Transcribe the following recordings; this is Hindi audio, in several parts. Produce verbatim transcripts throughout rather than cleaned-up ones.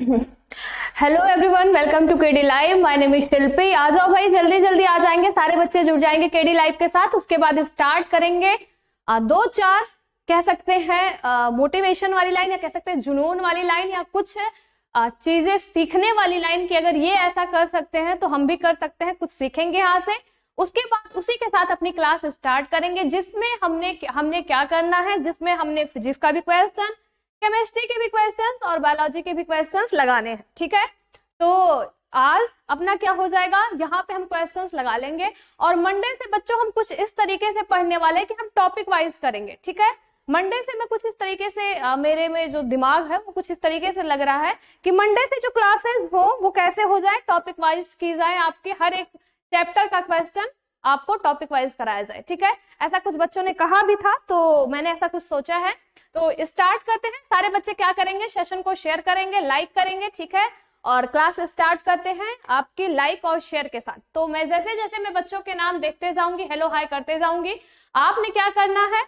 Hello everyone, welcome to KD live. My name is Shilpi. आ जाओ भाई, जल्दी जल्दी आ जाएंगे, सारे बच्चे जुड़ जाएंगे केडी लाइव के साथ। उसके बाद स्टार्ट करेंगे आ, दो चार कह सकते हैं मोटिवेशन वाली लाइन, या कह सकते हैं जुनून वाली लाइन, या कुछ आ, चीजें सीखने वाली लाइन की अगर ये ऐसा कर सकते हैं तो हम भी कर सकते हैं, कुछ सीखेंगे यहाँ से। उसके बाद उसी के साथ अपनी क्लास स्टार्ट करेंगे, जिसमें हमने हमने क्या करना है, जिसमें हमने फिजिक्स का भी क्वेश्चन, केमिस्ट्री के भी क्वेश्चंस और बायोलॉजी के भी क्वेश्चंस लगाने हैं। ठीक है, तो आज अपना क्या हो जाएगा, यहाँ पे हम क्वेश्चंस लगा लेंगे। और मंडे से बच्चों हम कुछ इस तरीके से पढ़ने वाले हैं कि हम टॉपिक वाइज करेंगे। ठीक है, मंडे से मैं कुछ इस तरीके से आ, मेरे में जो दिमाग है वो कुछ इस तरीके से लग रहा है कि मंडे से जो क्लासेस हो वो कैसे हो जाए, टॉपिक वाइज की जाए, आपके हर एक चैप्टर का क्वेश्चन आपको टॉपिक वाइज कराया जाए। ठीक है, ऐसा कुछ बच्चों ने कहा भी था तो मैंने ऐसा कुछ सोचा है। तो स्टार्ट करते हैं। सारे बच्चे क्या करेंगे, सेशन को शेयर करेंगे, लाइक करेंगे। ठीक है, और क्लास स्टार्ट करते हैं आपकी लाइक और शेयर के साथ। तो मैं जैसे जैसे मैं बच्चों के नाम देखते जाऊंगी, हेलो हाय करते जाऊंगी, आपने क्या करना है,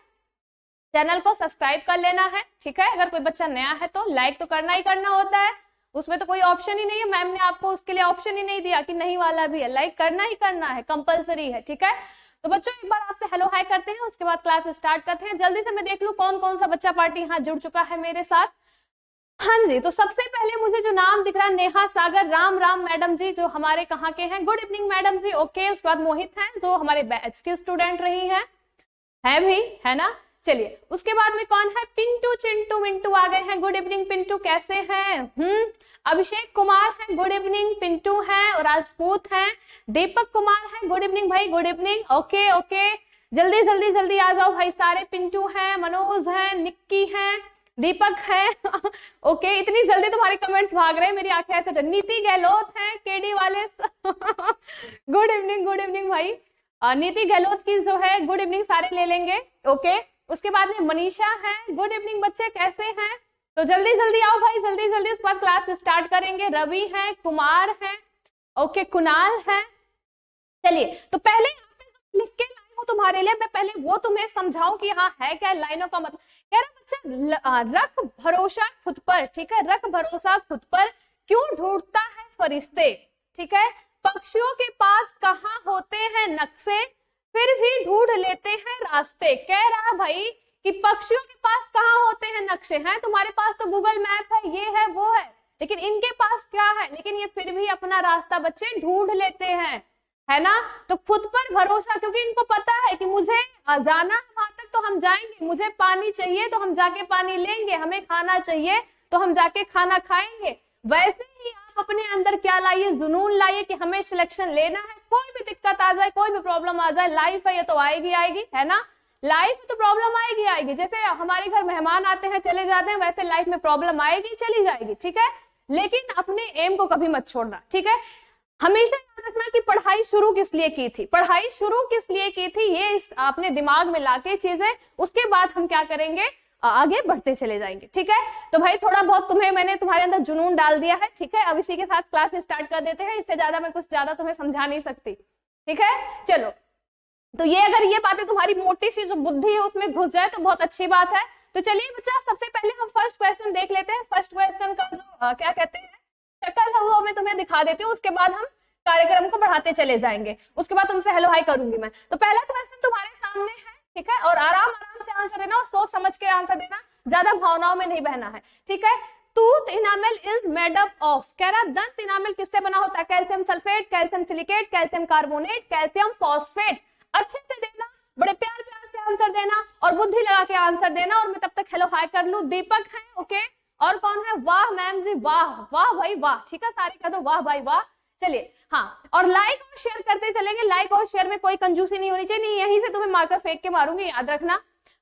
चैनल को सब्सक्राइब कर लेना है। ठीक है, अगर कोई बच्चा नया है तो लाइक तो करना ही करना होता है, उसमें तो कोई ऑप्शन ही नहीं है, मैम ने आपको उसके लिए ऑप्शन ही नहीं दिया कि नहीं वाला भी है, लाइक करना ही करना है, कंपलसरी है। ठीक है, तो बच्चों एक बार आपसे हेलो हाय करते हैं, उसके बाद क्लास स्टार्ट करते हैं। जल्दी से मैं देख लूं कौन कौन सा बच्चा पार्टी यहाँ जुड़ चुका है मेरे साथ। हाँ जी, तो सबसे पहले मुझे जो नाम दिख रहा है, नेहा सागर, राम राम मैडम जी, जो हमारे कहाँ के हैं, good evening madam ji. Okay, उसके बाद मोहित हैं जो हमारे बैच के स्टूडेंट रही हैं, है भी, है ना। चलिए, उसके बाद में कौन है, पिंटू चिंटू मिंटू आ गए हैं। गुड इवनिंग पिंटू, कैसे हैं। हम्म अभिषेक कुमार है, गुड इवनिंग। पिंटू हैं और राजपूत हैं। दीपक कुमार है, गुड इवनिंग भाई, गुड इवनिंग। ओके ओके, जल्दी जल्दी जल्दी आ जाओ भाई सारे। पिंटू हैं, मनोज हैं, निक्की हैं, दीपक है। ओके, इतनी जल्दी तुम्हारे कमेंट्स भाग रहे हैं, मेरी आंखें ऐसे। नीति गहलोत है, केडी वाले। गुड इवनिंग, गुड इवनिंग भाई। नीति गहलोत की जो है गुड इवनिंग सारे ले लेंगे। ओके, उसके बाद में मनीषा है, गुड इवनिंग बच्चे, कैसे हैं। तो जल्दी जल्दी आओ भाई, जल्दी जल्दी, उसके बाद क्लास स्टार्ट करेंगे। रवि है, कुमार है, ओके, कुणाल है। चलिए, तो पहले लिख के लाई हूं तुम्हारे लिए, मैं पहले वो तुम्हें समझाऊं कि हाँ है क्या लाइनों का मतलब। कह रहा बच्चा, रख भरोसा खुद पर। ठीक है, रख भरोसा खुद पर, क्यों ढूंढता है फरिश्ते। ठीक है, पक्षियों के पास कहाँ होते हैं नक्शे, फिर भी ढूंढ लेते हैं रास्ते। कह रहा भाई कि पक्षियों के पास कहाँ होते हैं नक्शे, हैं तुम्हारे पास तो गूगल मैप है, ये है वो है, लेकिन इनके पास क्या है, लेकिन ये फिर भी अपना रास्ता बच्चे ढूंढ लेते हैं, है ना। तो खुद पर भरोसा, क्योंकि इनको पता है कि मुझे जाना है वहां तक तो हम जाएंगे, मुझे पानी चाहिए तो हम जाके पानी लेंगे, हमें खाना चाहिए तो हम जाके खाना खाएंगे। वैसे ही आप अपने अंदर क्या लाइए, जुनून लाइए कि हमें सिलेक्शन लेना है। कोई भी दिक्कत आ जाए, कोई भी प्रॉब्लम आ जाए, लाइफ है ये तो आएगी आएगी, है ना। लाइफ में तो प्रॉब्लम आएगी आएगी, जैसे हमारे घर मेहमान आते हैं चले जाते हैं, वैसे लाइफ में प्रॉब्लम आएगी चली जाएगी। ठीक है, लेकिन अपने एम को कभी मत छोड़ना। ठीक है, हमेशा याद रखना कि पढ़ाई शुरू किस लिए की थी, पढ़ाई शुरू किस लिए की थी, ये इस आपने दिमाग में लाके चीजें, उसके बाद हम क्या करेंगे, आगे बढ़ते चले जाएंगे। ठीक है, तो भाई थोड़ा बहुत तुम्हें मैंने तुम्हारे अंदर जुनून डाल दिया है। ठीक है, अब इसी के साथ क्लास स्टार्ट कर देते हैं, इससे ज्यादा मैं कुछ ज्यादा तुम्हें समझा नहीं सकती। ठीक है, चलो, तो ये अगर ये बातें तुम्हारी मोटी सी जो बुद्धि है उसमें घुस जाए तो बहुत अच्छी बात है। तो चलिए बच्चा, सबसे पहले हम फर्स्ट क्वेश्चन देख लेते हैं। फर्स्ट क्वेश्चन का जो आ, क्या कहते हैं शक्ल है वो मैं तुम्हें दिखा देती हूँ, उसके बाद हम कार्यक्रम को बढ़ाते चले जाएंगे। उसके बाद तुमसे हेलो हाय करूंगी मैं। तो पहला क्वेश्चन तुम्हारे सामने है। ठीक है, और आराम आराम से आंसर देना और सोच समझ के आंसर देना, ज्यादा भावनाओं में नहीं बहना है। ठीक है, tooth enamel is made up of, कह रहा दंत इनामेल किससे बना होता है, calcium sulphate, calcium silicate, calcium carbonate, calcium phosphate. अच्छे से देना, बड़े प्यार प्यार से आंसर देना और बुद्धि लगा के आंसर देना, और मैं तब तक हेलो हाय कर लूं। दीपक है, ओके, और कौन है, वाह मैम जी, वाह वाह भाई वाह। ठीक है, सारे कह दो वाह भाई वाह। चलिए, हाँ, और लाइक और शेयर करते चलेंगे, लाइक और शेयर में कोई कंजूसी नहीं होनी चाहिए, नहीं यहीं से तुम्हें मार्कर फेंक के मारूंगी, याद रखना।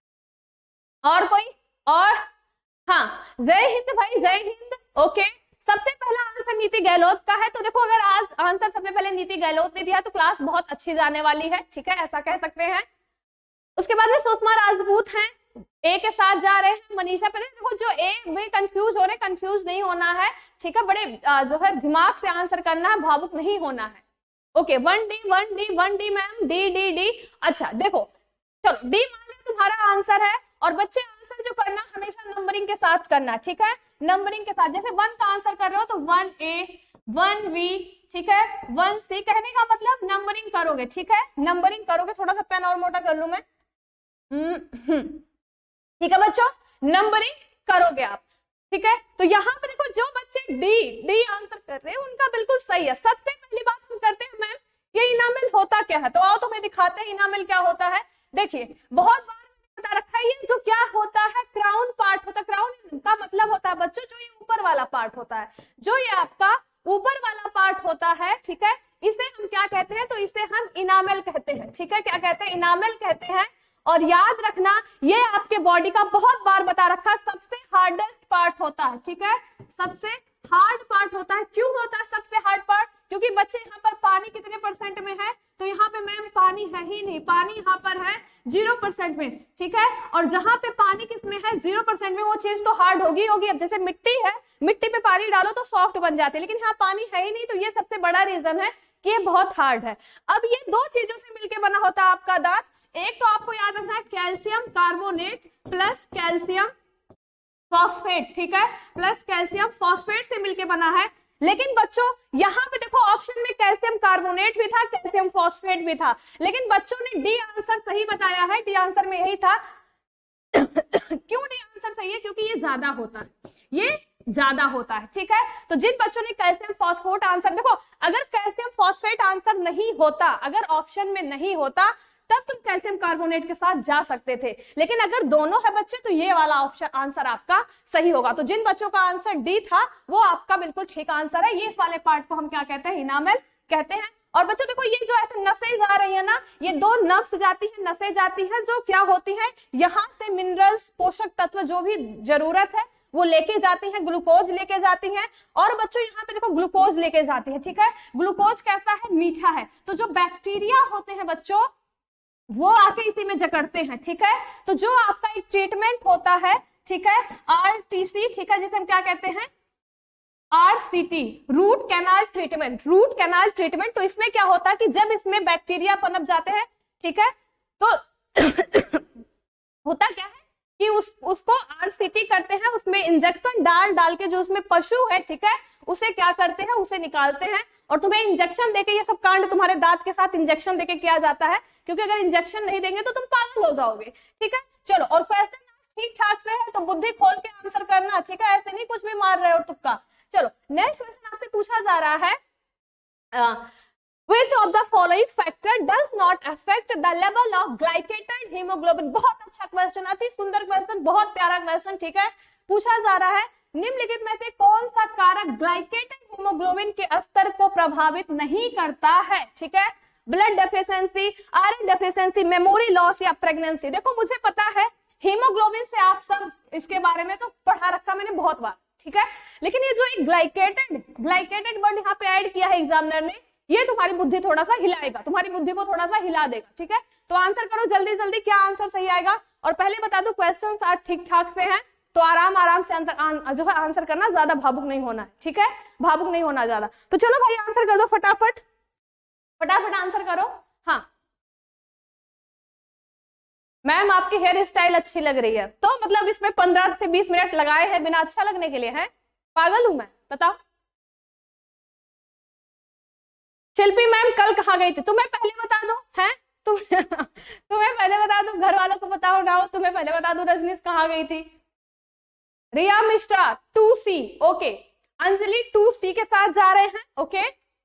और कोई, और हाँ, जय हिंद भाई, जय हिंद। ओके, सबसे पहला आंसर नीति गहलोत का है। तो देखो, अगर आज आंसर सबसे पहले नीति गहलोत ने दिया तो क्लास बहुत अच्छी जाने वाली है। ठीक है, ऐसा कह सकते हैं। उसके बाद में सुषमा राजपूत हैं, ए के साथ जा रहे हैं। मनीषा, पहले देखो जो ए में कंफ्यूज हो रहे, कंफ्यूज नहीं होना है। ठीक है, बड़े जो है दिमाग से आंसर करना है, भावुक नहीं होना है। Okay, one D one D one D ma'am, D D D. अच्छा देखो, चलो डी मान लो तुम्हारा आंसर है, और बच्चे आंसर जो करना हमेशा नंबरिंग के साथ करना। ठीक है, नंबरिंग के साथ। जैसे वन का आंसर कर रहे हो तो वन ए, वन बी, ठीक है, वन सी, कहने का मतलब नंबरिंग करोगे, ठीक है, नंबरिंग करोगे। थोड़ा सा पेन और मोटा कर लूं मैं, ठीक है बच्चों, नंबरिंग करोगे आप, ठीक है। तो यहाँ पे देखो जो बच्चे डी डी आंसर कर रहे हैं उनका बिल्कुल सही है। सबसे पहली बात हम करते हैं मैम ये इनामिल होता क्या है, तो आओ तुम्हें दिखाते हैं इनामिल क्या होता है। देखिए बहुत बार बता रखा है, ये जो क्या होता है क्राउन पार्ट होता है। क्राउन का मतलब होता है बच्चों जो ये ऊपर वाला पार्ट होता है, जो ये आपका ऊपर वाला पार्ट होता है, ठीक है, इसे हम क्या कहते हैं, तो इसे हम इनामिल कहते हैं, ठीक है, क्या कहते हैं, इनामिल कहते हैं। और याद रखना ये आपके बॉडी का बहुत बार बता रखा सबसे हार्डेस्ट पार्ट होता है, ठीक है, सबसे हार्ड पार्ट होता है। क्यों होता है सबसे हार्ड पार्ट, क्योंकि बच्चे यहाँ पर पानी कितने परसेंट में है, तो यहाँ पे मैम पानी है ही नहीं, पानी यहाँ पर है जीरो परसेंट में, ठीक है। और जहां पे पानी किसमें है, जीरो परसेंट में, वो चीज तो हार्ड होगी होगी। अब जैसे मिट्टी है, मिट्टी पे पानी डालो तो सॉफ्ट बन जाती है, लेकिन यहाँ पानी है ही नहीं, तो ये सबसे बड़ा रीजन है कि ये बहुत हार्ड है। अब ये दो चीजों से मिलकर बना होता है आपका दांत। एक तो आपको याद रखना है calcium carbonate plus calcium phosphate, ठीक है, प्लस कैल्शियम फॉस्फेट से मिलके बना है। लेकिन बच्चों यहाँ पे देखो ऑप्शन में कैल्शियम कार्बोनेट भी था, कैल्शियम फॉस्फेट भी था, लेकिन बच्चों ने डी आंसर सही बताया है, डी आंसर में यही था। क्यों डी आंसर सही है, क्योंकि ये ज्यादा होता है, ये ज्यादा होता है, ठीक है। तो जिन बच्चों ने कैल्शियम फॉस्फेट आंसर, देखो अगर कैल्शियम फॉस्फेट आंसर नहीं होता, अगर ऑप्शन में नहीं होता, तब तुम कैल्शियम कार्बोनेट के साथ जा सकते थे, लेकिन अगर दोनों है बच्चे तो ये वाला ऑप्शन आंसर आपका सही होगा। तो जिन बच्चों का आंसर डी था वो आपका बिल्कुल ठीक आंसर है। ये इस वाले पार्ट को हम क्या कहते हैं, इनामिल कहते हैं। और बच्चों देखो ये जो ऐसे नसें जा रही है ना, ये दो नर्व्स जाती है, नसें जाती है, जो क्या होती है, यहाँ से मिनरल्स, पोषक तत्व जो भी जरूरत है वो लेके जाती है, ग्लूकोज लेके जाती है। और बच्चों यहाँ पे देखो ग्लूकोज लेके जाती है, ठीक है, ग्लूकोज कैसा है, मीठा है। तो जो बैक्टीरिया होते हैं बच्चों वो आके इसी में जकड़ते हैं, ठीक है। तो जो आपका एक ट्रीटमेंट होता है, ठीक है, आरटीसी, ठीक है, जिसे हम क्या कहते हैं, RCT, root canal treatment, root canal treatment. तो इसमें क्या होता है कि जब इसमें बैक्टीरिया पनप जाते हैं, ठीक है, तो होता क्या है कि उस उसको आरसीटी करते हैं, उसमें इंजेक्शन डाल डाल के, जो उसमें पशु है, ठीक है, उसे क्या करते हैं, उसे निकालते हैं। और तुम्हें इंजेक्शन देके, ये सब कांड तुम्हारे दांत के साथ इंजेक्शन देके किया जाता है, क्योंकि अगर इंजेक्शन नहीं देंगे तो तुम पागल हो जाओगे, ठीक है। चलो, और क्वेश्चन ठीक ठाक से है तो बुद्धि खोल के आंसर करना, ठीक है, ऐसे नहीं कुछ भी मार रहे हो तुक्का। चलो नेक्स्ट क्वेश्चन आपसे पूछा जा रहा है, Which of the following factor does not affect the level of glycated hemoglobin? बहुत अच्छा क्वेश्चन, अति सुंदर क्वेश्चन, बहुत प्यारा क्वेश्चन, ठीक है। पूछा जा रहा है निम्नलिखित में से कौन सा कारक ग्लाइकेटेड हीमोग्लोबिन के स्तर को प्रभावित नहीं करता है, ठीक है। Blood deficiency, iron deficiency, memory loss या प्रेगनेंसी। देखो मुझे पता है हीमोग्लोबिन से आप सब इसके बारे में तो पढ़ा रखा मैंने बहुत बार, ठीक है, लेकिन ये जो एक ग्लाइकेटेड ग्लाइकेटेड वर्ड यहाँ पे ऐड किया है एग्जामिनर ने, ये तुम्हारी बुद्धि थोड़ा सा हिलाएगा, तुम्हारी बुद्धि को थोड़ा सा हिला देगा, ठीक है। तो आंसर करो जल्दी जल्दी, क्या आंसर सही आएगा। और पहले बता दो क्वेश्चंस आज ठीक ठाक से हैं, तो आराम आराम से आंसर आन, जो है आंसर करना, ज्यादा भावुक नहीं होना है, ठीक है, भावुक नहीं होना ज्यादा। तो चलो भाई आंसर कर दो फटाफट, फटाफट आंसर करो। हाँ मैम आपकी हेयर स्टाइल अच्छी लग रही है, तो मतलब इसमें पंद्रह से बीस मिनट लगाए हैं बिना अच्छा लगने के लिए, है पागल हूं मैं, बताओ। शिल्पी मैम कल कहाँ गई थी, तुम्हें पहले बता दो, है तुम तुम्हें पहले बता दो, घर वालों को बताओ ना हो, तुम्हें पहले बता दो रजनीश कहाँ गई थी। Riya Mishra two C, okay, Anjali two C के साथ जा रहे हैं, ओके,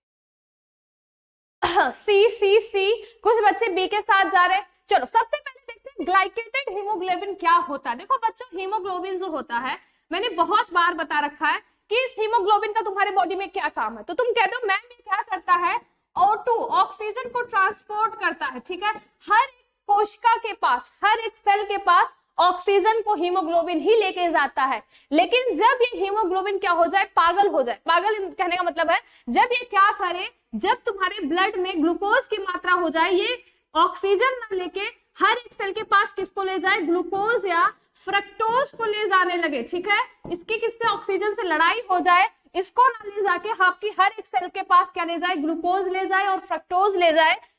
सी सी सी, कुछ बच्चे बी के साथ जा रहे हैं। चलो सबसे पहले देखते हैं ग्लाइकेटेड हीमोग्लोबिन क्या होता है। देखो बच्चों हीमोग्लोबिन जो होता है, मैंने बहुत बार बता रखा है कि इस हीमोग्लोबिन का तुम्हारे बॉडी में क्या काम है। तो तुम कह दो मैम ये क्या करता है, ओ टू ऑक्सीजन को ट्रांसपोर्ट करता है, ठीक है। हर एक कोशिका के पास, हर एक सेल के पास ऑक्सीजन को हीमोग्लोबिन ही लेके जाता है। लेकिन जब ये हीमोग्लोबिन क्या हो जाए, पागल हो जाए, पागल कहने का मतलब है जब ये क्या करे, जब तुम्हारे ब्लड में ग्लूकोज की मात्रा हो जाए, ये ऑक्सीजन ना लेके हर एक सेल के पास किसको ले जाए, ग्लूकोज या फ्रक्टोज को ले जाने लगे, ठीक है। इसकी किससे ऑक्सीजन से लड़ाई हो जाए, इसको ना ले जाके आपकी हर एक सेल के पास क्या ले जाए, ग्लूकोज ले जाए और फ्रक्टोज ले जाए।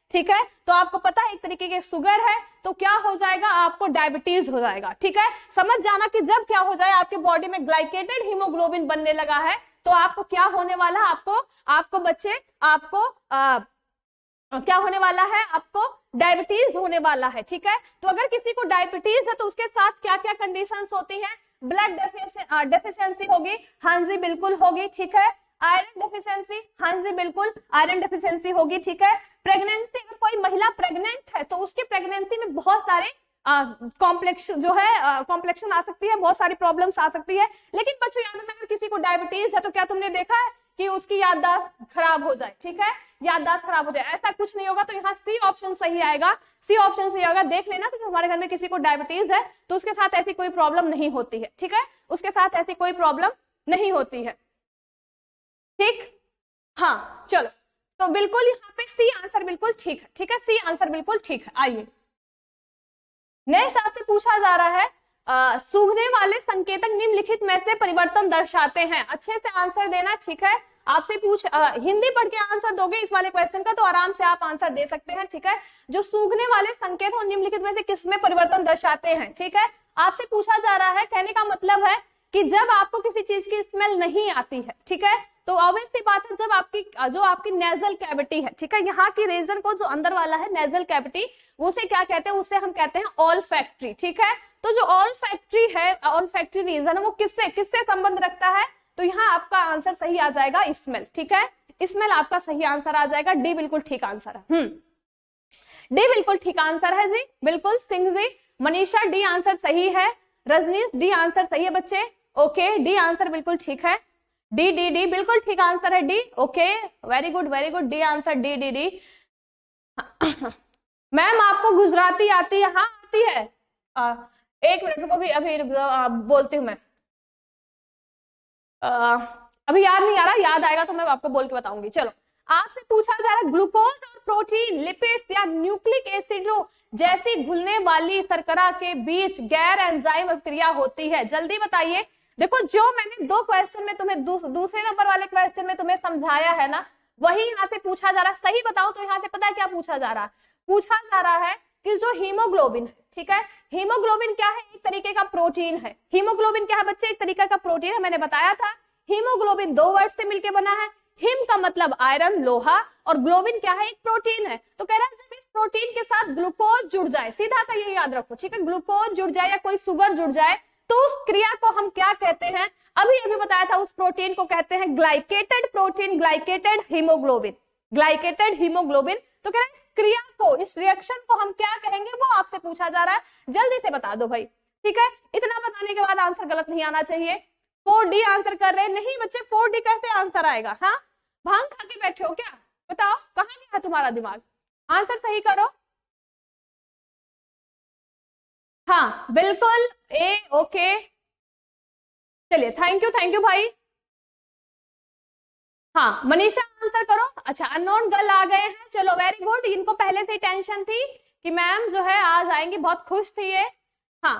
ठीक है। तो आपको पता है एक तरीके की शुगर है, तो क्या हो जाएगा, आपको डायबिटीज हो जाएगा, ठीक है। समझ जाना कि जब क्या हो जाए आपके बॉडी में ग्लाइकेटेड हीमोग्लोबिन बनने लगा है, तो आपको क्या होने वाला है, आपको आपको बच्चे आपको आ, क्या होने वाला है, आपको डायबिटीज होने वाला है, ठीक है। तो अगर किसी को डायबिटीज है तो उसके साथ क्या क्या कंडीशंस होती हैं, ब्लड डेफिशिएंसी होगी, हाँ जी बिल्कुल होगी, ठीक है। आयरन डेफिशिएंसी, हाँ जी बिल्कुल आयरन डेफिशिएंसी होगी, ठीक है। प्रेगनेंसी, अगर कोई महिला प्रेग्नेंट है तो उसकी प्रेगनेंसी में बहुत सारे कॉम्प्लेक्स जो है कॉम्प्लेक्शन आ सकती है, बहुत सारी प्रॉब्लम्स आ सकती है। लेकिन बच्चों याद रखना, अगर किसी को डायबिटीज है तो क्या तुमने देखा है कि उसकी याददाश्त खराब हो जाए, ठीक है, याददाश्त खराब हो जाए, ऐसा कुछ नहीं होगा। तो यहाँ सी ऑप्शन सही आएगा, सी ऑप्शन सही होगा। देख लेना तो हमारे घर में किसी को डायबिटीज है तो उसके साथ ऐसी कोई प्रॉब्लम नहीं होती है, ठीक है, उसके साथ ऐसी कोई प्रॉब्लम नहीं होती है, ठीक। हाँ चलो, तो बिल्कुल यहाँ पे सी आंसर बिल्कुल ठीक है, ठीक है, सी आंसर बिल्कुल ठीक है। आइए नेक्स्ट आपसे पूछा जा रहा है, आ, सूंघने वाले संकेतक निम्नलिखित में से परिवर्तन दर्शाते हैं। अच्छे से आंसर देना, ठीक है। आपसे पूछ आ, हिंदी पढ़ के आंसर दोगे इस वाले क्वेश्चन का तो आराम से आप आंसर दे सकते हैं, ठीक है। जो सूंघने वाले संकेत हो निम्नलिखित में से किसमें परिवर्तन दर्शाते हैं, ठीक है। आपसे पूछा जा रहा है, कहने का मतलब है कि जब आपको किसी चीज की स्मेल नहीं आती है, ठीक है, तो ऑब्वियस सी बात है जब आपकी जो आपकी नेजल कैविटी है, ठीक है, यहाँ की रीजन को जो अंदर वाला है नेजल कैविटी, उसे क्या कहते हैं, उसे हम कहते हैं ऑल फैक्ट्री, ठीक है। तो जो ऑल फैक्ट्री है, ऑल फैक्ट्री रीजन है, वो किससे किससे संबंध रखता है, तो यहाँ आपका आंसर सही आ जाएगा स्मेल, ठीक है, स्मेल आपका सही आंसर आ जाएगा। डी बिल्कुल ठीक आंसर है, हम्म डी बिल्कुल ठीक आंसर है जी, बिल्कुल। सिंह जी, मनीषा डी आंसर सही है, रजनीश डी आंसर सही है बच्चे, ओके, डी आंसर बिल्कुल ठीक है, डी डी डी बिल्कुल ठीक आंसर है, D, okay, very good very good, D answer, D D D. Ma'am आपको गुजराती आती है, हाँ आती है, आ, एक मिनट को भी अभी आ, बोलती हूँ मैं, आ, अभी याद नहीं आ रहा, याद आएगा तो मैं आपको बोल के बताऊंगी। चलो, आपसे पूछा जा रहा है ग्लूकोज और प्रोटीन, लिपिड्स या न्यूक्लिक एसिडों जैसी घुलने वाली शर्करा के बीच गैर एंजाइम क्रिया होती है, जल्दी बताइए। देखो जो मैंने दो क्वेश्चन में तुम्हें दूस, दूसरे नंबर वाले क्वेश्चन में तुम्हें समझाया है ना, वही यहाँ से पूछा जा रहा है। सही बताओ तो यहाँ से पता है क्या पूछा जा रहा है, पूछा जा रहा है कि जो हीमोग्लोबिन है, ठीक है, हीमोग्लोबिन क्या है, एक तरीके का प्रोटीन है। हीमोग्लोबिन क्या है बच्चे, एक तरीका का प्रोटीन है, मैंने बताया था। हीमोग्लोबिन दो वर्ड से मिलकर बना है, हिम का मतलब आयरन लोहा, और ग्लोबिन क्या है, एक प्रोटीन है। तो कह रहा है जब इस प्रोटीन के साथ ग्लूकोज जुड़ जाए, सीधा सा ये याद रखो, ठीक है, ग्लूकोज जुड़ जाए या कोई शुगर जुड़ जाए तो उस क्रिया को हम क्या कहते हैं, अभी अभी बताया था, उस प्रोटीन को कहते हैं glycated protein, glycated haemoglobin, glycated haemoglobin. तो कह रहा है इस क्रिया को, इस रिएक्शन को हम क्या कहेंगे, वो आपसे पूछा जा रहा है, जल्दी से बता दो भाई, ठीक है। इतना बताने के बाद आंसर गलत नहीं आना चाहिए। फोर डी आंसर कर रहे हैं, नहीं बच्चे फोर डी कैसे आंसर आएगा, हाँ भांग खा के बैठे हो क्या, बताओ कहाँ गया है तुम्हारा दिमाग, आंसर सही करो। हाँ बिल्कुल ए, ओके, चलिए थैंक यू थैंक यू भाई। हाँ मनीषा आंसर करो, अच्छा अननोन गर्ल आ गए हैं, चलो वेरी गुड। इनको पहले से टेंशन थी कि मैम जो है आज आएंगी, बहुत खुश थी ये। हाँ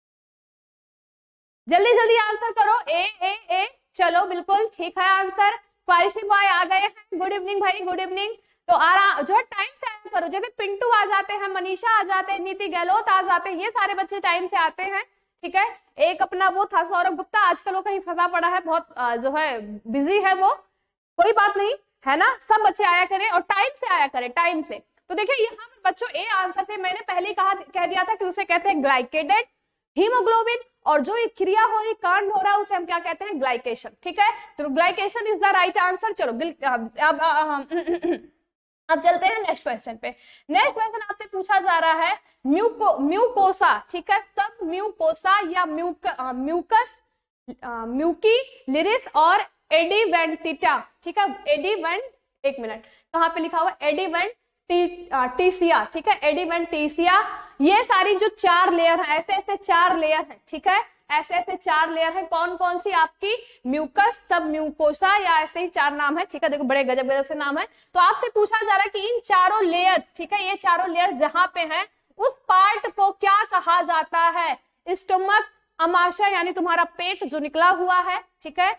जल्दी जल्दी आंसर करो, ए ए ए, चलो बिल्कुल ठीक है आंसर। फारिशी बॉय आ गए हैं, गुड इवनिंग भाई, गुड इवनिंग। तो आराम जो है टाइम से आया करो, जैसे पिंटू आ जाते हैं, मनीषा आ जाते हैं, नीति गहलोत आ जाते हैं, ये सारे बच्चे टाइम से आते हैं, ठीक है। एक अपना वो था सौरभ गुप्ता, आजकल वो कहीं फंसा पड़ा है, बहुत जो है बिजी है वो, कोई बात नहीं है ना, सब बच्चे आया करें और टाइम से आया करें, टाइम से। तो देखिए यहाँ पर बच्चों ए आंसर से मैंने पहले ही कहा कह दिया था कि उसे कहते हैं ग्लाइकेटेड हीमोग्लोबिन, और जो एक क्रिया हो रही, कांड हो रहा है, उसे हम क्या कहते हैं, ग्लाइकेशन, ठीक है। तो glycation is the right answer. चलो अब अब चलते हैं नेक्स्ट क्वेश्चन पे। नेक्स्ट क्वेश्चन आपसे पूछा जा रहा है म्यूको म्यूकोसा, ठीक है, सब म्यूकोसा या म्यूक म्यूकस म्यूकी लिरिस और एडिवेंटिटा, ठीक है, एडिवेंट, एक मिनट कहाँ पे लिखा हुआ, एडिवेंटिसिया, ठीक है, एडिवेंटिसिया। ये सारी जो चार लेयर है, ऐसे ऐसे चार लेयर है, ठीक है, ऐसे ऐसे चार लेयर है, कौन कौन सी आपकी, म्यूकस, सब म्यूकोसा, या ऐसे ही चार नाम है, ठीक है, देखो बड़े गजब गजब से नाम है। तो आपसे पूछा जा रहा है कि इन चारों लेयर्स, ठीक है, ये चारों लेयर जहां पे हैं उस पार्ट को क्या कहा जाता है, स्टोमक, अमाशय यानी तुम्हारा पेट जो निकला हुआ है, ठीक है,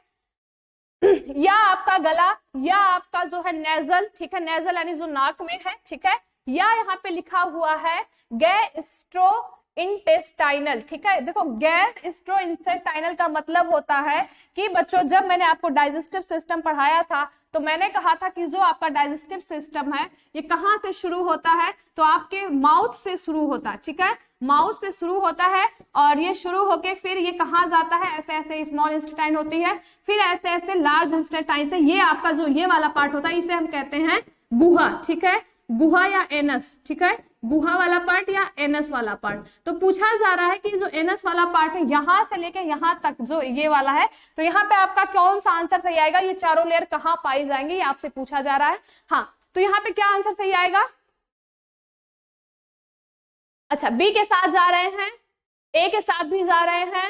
या आपका गला, या आपका जो है नेजल, ठीक है, नेजल यानी जो नाक में है, ठीक है, या यहाँ पे लिखा हुआ है गैस्ट्रो इंटेस्टाइनल। ठीक है, देखो गैस्ट्रो इंटेस्टाइनल का मतलब होता है कि बच्चों जब मैंने आपको डाइजेस्टिव सिस्टम पढ़ाया था तो मैंने कहा था कि जो आपका डाइजेस्टिव सिस्टम है ये कहाँ से शुरू होता है, तो आपके माउथ से शुरू होता है। ठीक है, माउथ से शुरू होता है और ये शुरू होके फिर ये कहाँ जाता है, ऐसे ऐसे स्मॉल इंटेस्टाइन होती है, फिर ऐसे ऐसे लार्ज इंटेस्टाइन से ये आपका जो ये वाला पार्ट होता है इसे हम कहते हैं गुहा। ठीक है, गुहा या एनस। ठीक है, गुहा वाला पार्ट या एनस वाला पार्ट। तो पूछा जा रहा है कि जो एनस वाला पार्ट है यहां से लेके यहां तक जो ये वाला है, तो यहाँ पे आपका कौन सा आंसर सही आएगा, ये चारों लेयर कहाँ पाई जाएंगे, ये आपसे पूछा जा रहा है। हाँ, तो यहाँ पे क्या आंसर सही आएगा? अच्छा, बी के साथ जा रहे हैं, ए के साथ भी जा रहे हैं।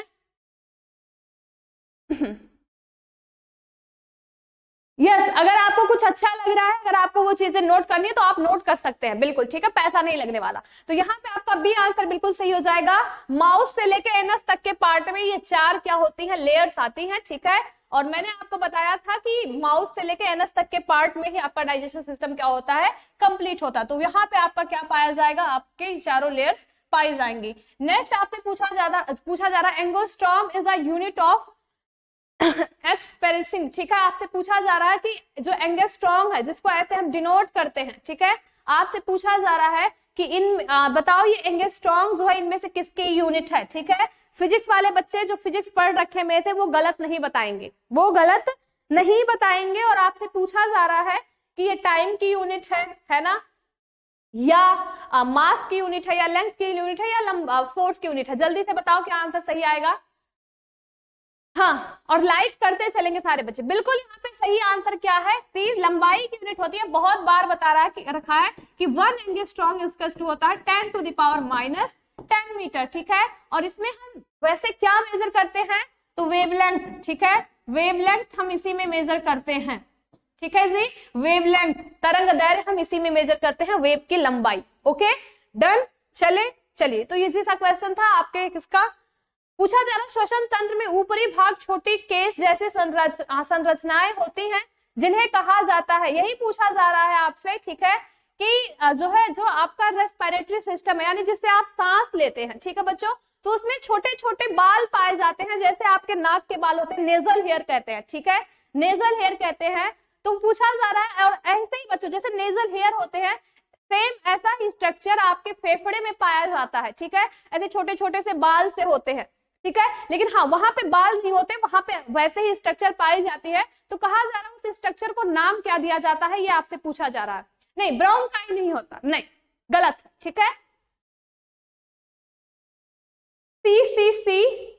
यस yes, अगर आपको कुछ अच्छा लग रहा है, अगर आपको वो चीजें नोट करनी है तो आप नोट कर सकते हैं, बिल्कुल ठीक है, पैसा नहीं लगने वाला। तो यहाँ पे आपका बी आंसर बिल्कुल सही हो जाएगा। माउस से लेके एनस तक के पार्ट में ये चार क्या होती हैं, लेयर्स आती हैं। ठीक है, और मैंने आपको बताया था कि माउस से लेके एनस तक के पार्ट में ही आपका डाइजेशन सिस्टम क्या होता है, कंप्लीट होता है। तो यहाँ पे आपका क्या पाया जाएगा, आपके चारों लेयर्स पाई जाएंगी। नेक्स्ट आपसे पूछा ज्यादा पूछा जा रहा है angstrom is a unit of expressing. ठीक है, आपसे पूछा जा रहा है कि जो एंगस्ट्रॉम है जिसको ऐसे हम डिनोट करते हैं, ठीक है, आपसे पूछा जा रहा है कि इन आ, बताओ ये एंगस्ट्रॉम जो है इनमें से किसकी यूनिट है। ठीक है, फिजिक्स वाले बच्चे जो फिजिक्स पढ़ रखे में से वो गलत नहीं बताएंगे, वो गलत नहीं बताएंगे। और आपसे पूछा जा रहा है कि ये टाइम की यूनिट है है ना, या मास की यूनिट है, या लेंथ की यूनिट है, या फोर्स की यूनिट है। जल्दी से बताओ क्या आंसर सही आएगा। हाँ, और लाइक करते चलेंगे सारे बच्चे। बिल्कुल यहाँ पे सही आंसर क्या है, सी, लंबाई की यूनिट होती है। बहुत बार बता रहा है कि रखा है कि वन एंगस्ट्रॉम इक्वल्स टू होता है ten to the power minus ten metre. ठीक है, और इसमें हम वैसे क्या मेजर करते हैं, तो वेवलेंथ। ठीक है, वेवलेंथ हम इसी में मेजर करते हैं। ठीक है जी, वेवलेंथ, तरंग दैर्घ्य हम इसी में मेजर करते हैं, वेव की लंबाई। ओके डन, चले चलिए। तो ये सा क्वेश्चन था आपके किसका, पूछा जा रहा श्वसन तंत्र में ऊपरी भाग छोटी केस जैसे संरचनाएं होती हैं जिन्हें कहा जाता है, यही पूछा जा रहा है आपसे। ठीक है, कि जो है जो आपका रेस्पिरेटरी सिस्टम है, यानी जिससे आप सांस लेते हैं, ठीक है बच्चों, तो उसमें छोटे छोटे बाल पाए जाते हैं, जैसे आपके नाक के बाल होते हैं, नेजल हेयर कहते हैं। ठीक है, नेजल हेयर कहते हैं। तो पूछा जा रहा है, और ऐसे ही बच्चों जैसे नेजल हेयर होते हैं, सेम ऐसा ही स्ट्रक्चर आपके फेफड़े में पाया जाता है। ठीक है, ऐसे छोटे छोटे से बाल से होते हैं। ठीक है, लेकिन हाँ वहां पे बाल नहीं होते, वहां पे वैसे ही स्ट्रक्चर पाई जाती है। तो कहा जा रहा है उस स्ट्रक्चर को नाम क्या दिया जाता है, ये आपसे पूछा जा रहा है। नहीं, ब्रोंकाई नहीं होता, नहीं, गलत है। ठीक है, सी सी सी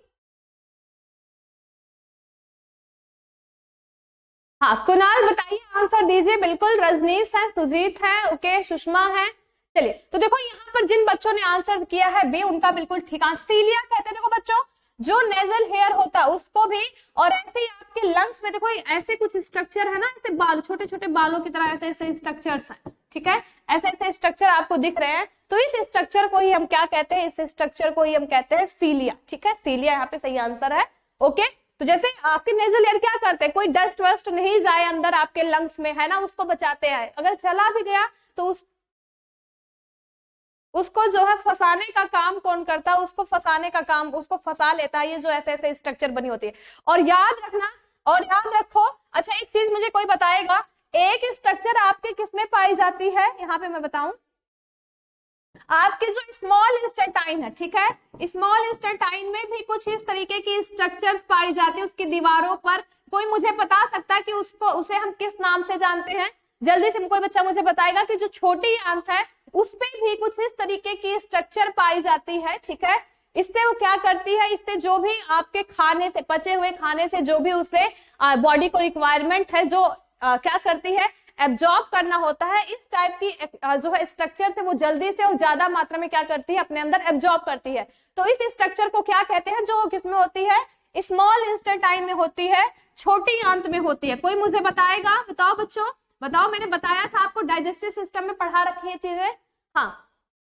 हाँ, कुणाल बताइए, आंसर दीजिए। बिल्कुल, रजनीश है, सुजीत है, ओके, सुषमा है। चलिए, तो देखो यहाँ पर जिन बच्चों ने आंसर किया है बी, उनका बिल्कुल ठीक आंसर। सीलिया कहते हैं, देखो बच्चों, जो नेजल हेयर होता है उसको भी, और ऐसे ही आपके लंग्स में देखो ऐसे कुछ स्ट्रक्चर है ना, ऐसे बाल, छोटे छोटे बालों की तरह ऐसे ऐसे स्ट्रक्चर्स हैं। ठीक है, ऐसे ऐसे स्ट्रक्चर आपको दिख रहे हैं, तो इस स्ट्रक्चर को ही हम क्या कहते हैं, इस स्ट्रक्चर को ही हम कहते हैं सीलिया। ठीक है, सीलिया यहाँ पे सही आंसर है। ओके, तो जैसे आपके नेजल हेयर क्या करते हैं, कोई डस्ट वस्ट नहीं जाए अंदर आपके लंग्स में, है ना, उसको बचाते हैं। अगर चला भी गया तो उस उसको जो है फंसाने का काम कौन करता है, उसको फंसाने का काम, उसको फंसा लेता है, ये जो ऐसे ऐसे स्ट्रक्चर बनी होती है। और याद रखना, और याद रखो, अच्छा एक चीज मुझे कोई बताएगा, एक स्ट्रक्चर आपके किसमें पाई जाती है, यहाँ पे मैं बताऊं, आपके जो स्मॉल इंस्टेंटाइन है। ठीक है, स्मॉल इंस्टेंटाइन में भी कुछ इस तरीके की स्ट्रक्चर्स पाई जाती है उसकी दीवारों पर। कोई मुझे बता सकता है कि उसको उसे हम किस नाम से जानते हैं, जल्दी से कोई बच्चा मुझे बताएगा कि जो छोटी आंत है उस पे भी कुछ इस तरीके की स्ट्रक्चर पाई जाती है। ठीक है, इससे वो क्या करती है, इससे जो भी आपके खाने से, पचे हुए खाने से जो भी उसे बॉडी को रिक्वायरमेंट है, जो आ, क्या करती है, एब्जॉर्ब करना होता है, इस टाइप की जो है स्ट्रक्चर से वो जल्दी से और ज्यादा मात्रा में क्या करती है, अपने अंदर एब्जॉर्ब करती है। तो इस स्ट्रक्चर को क्या कहते हैं, जो किसमें होती है, स्मॉल इंस्टेंटाइन में होती है, छोटी आंत में होती है। कोई मुझे बताएगा, बताओ बच्चों, बताओ। मैंने बताया था आपको डाइजेस्टिव सिस्टम में पढ़ा रखी है चीजें। हाँ,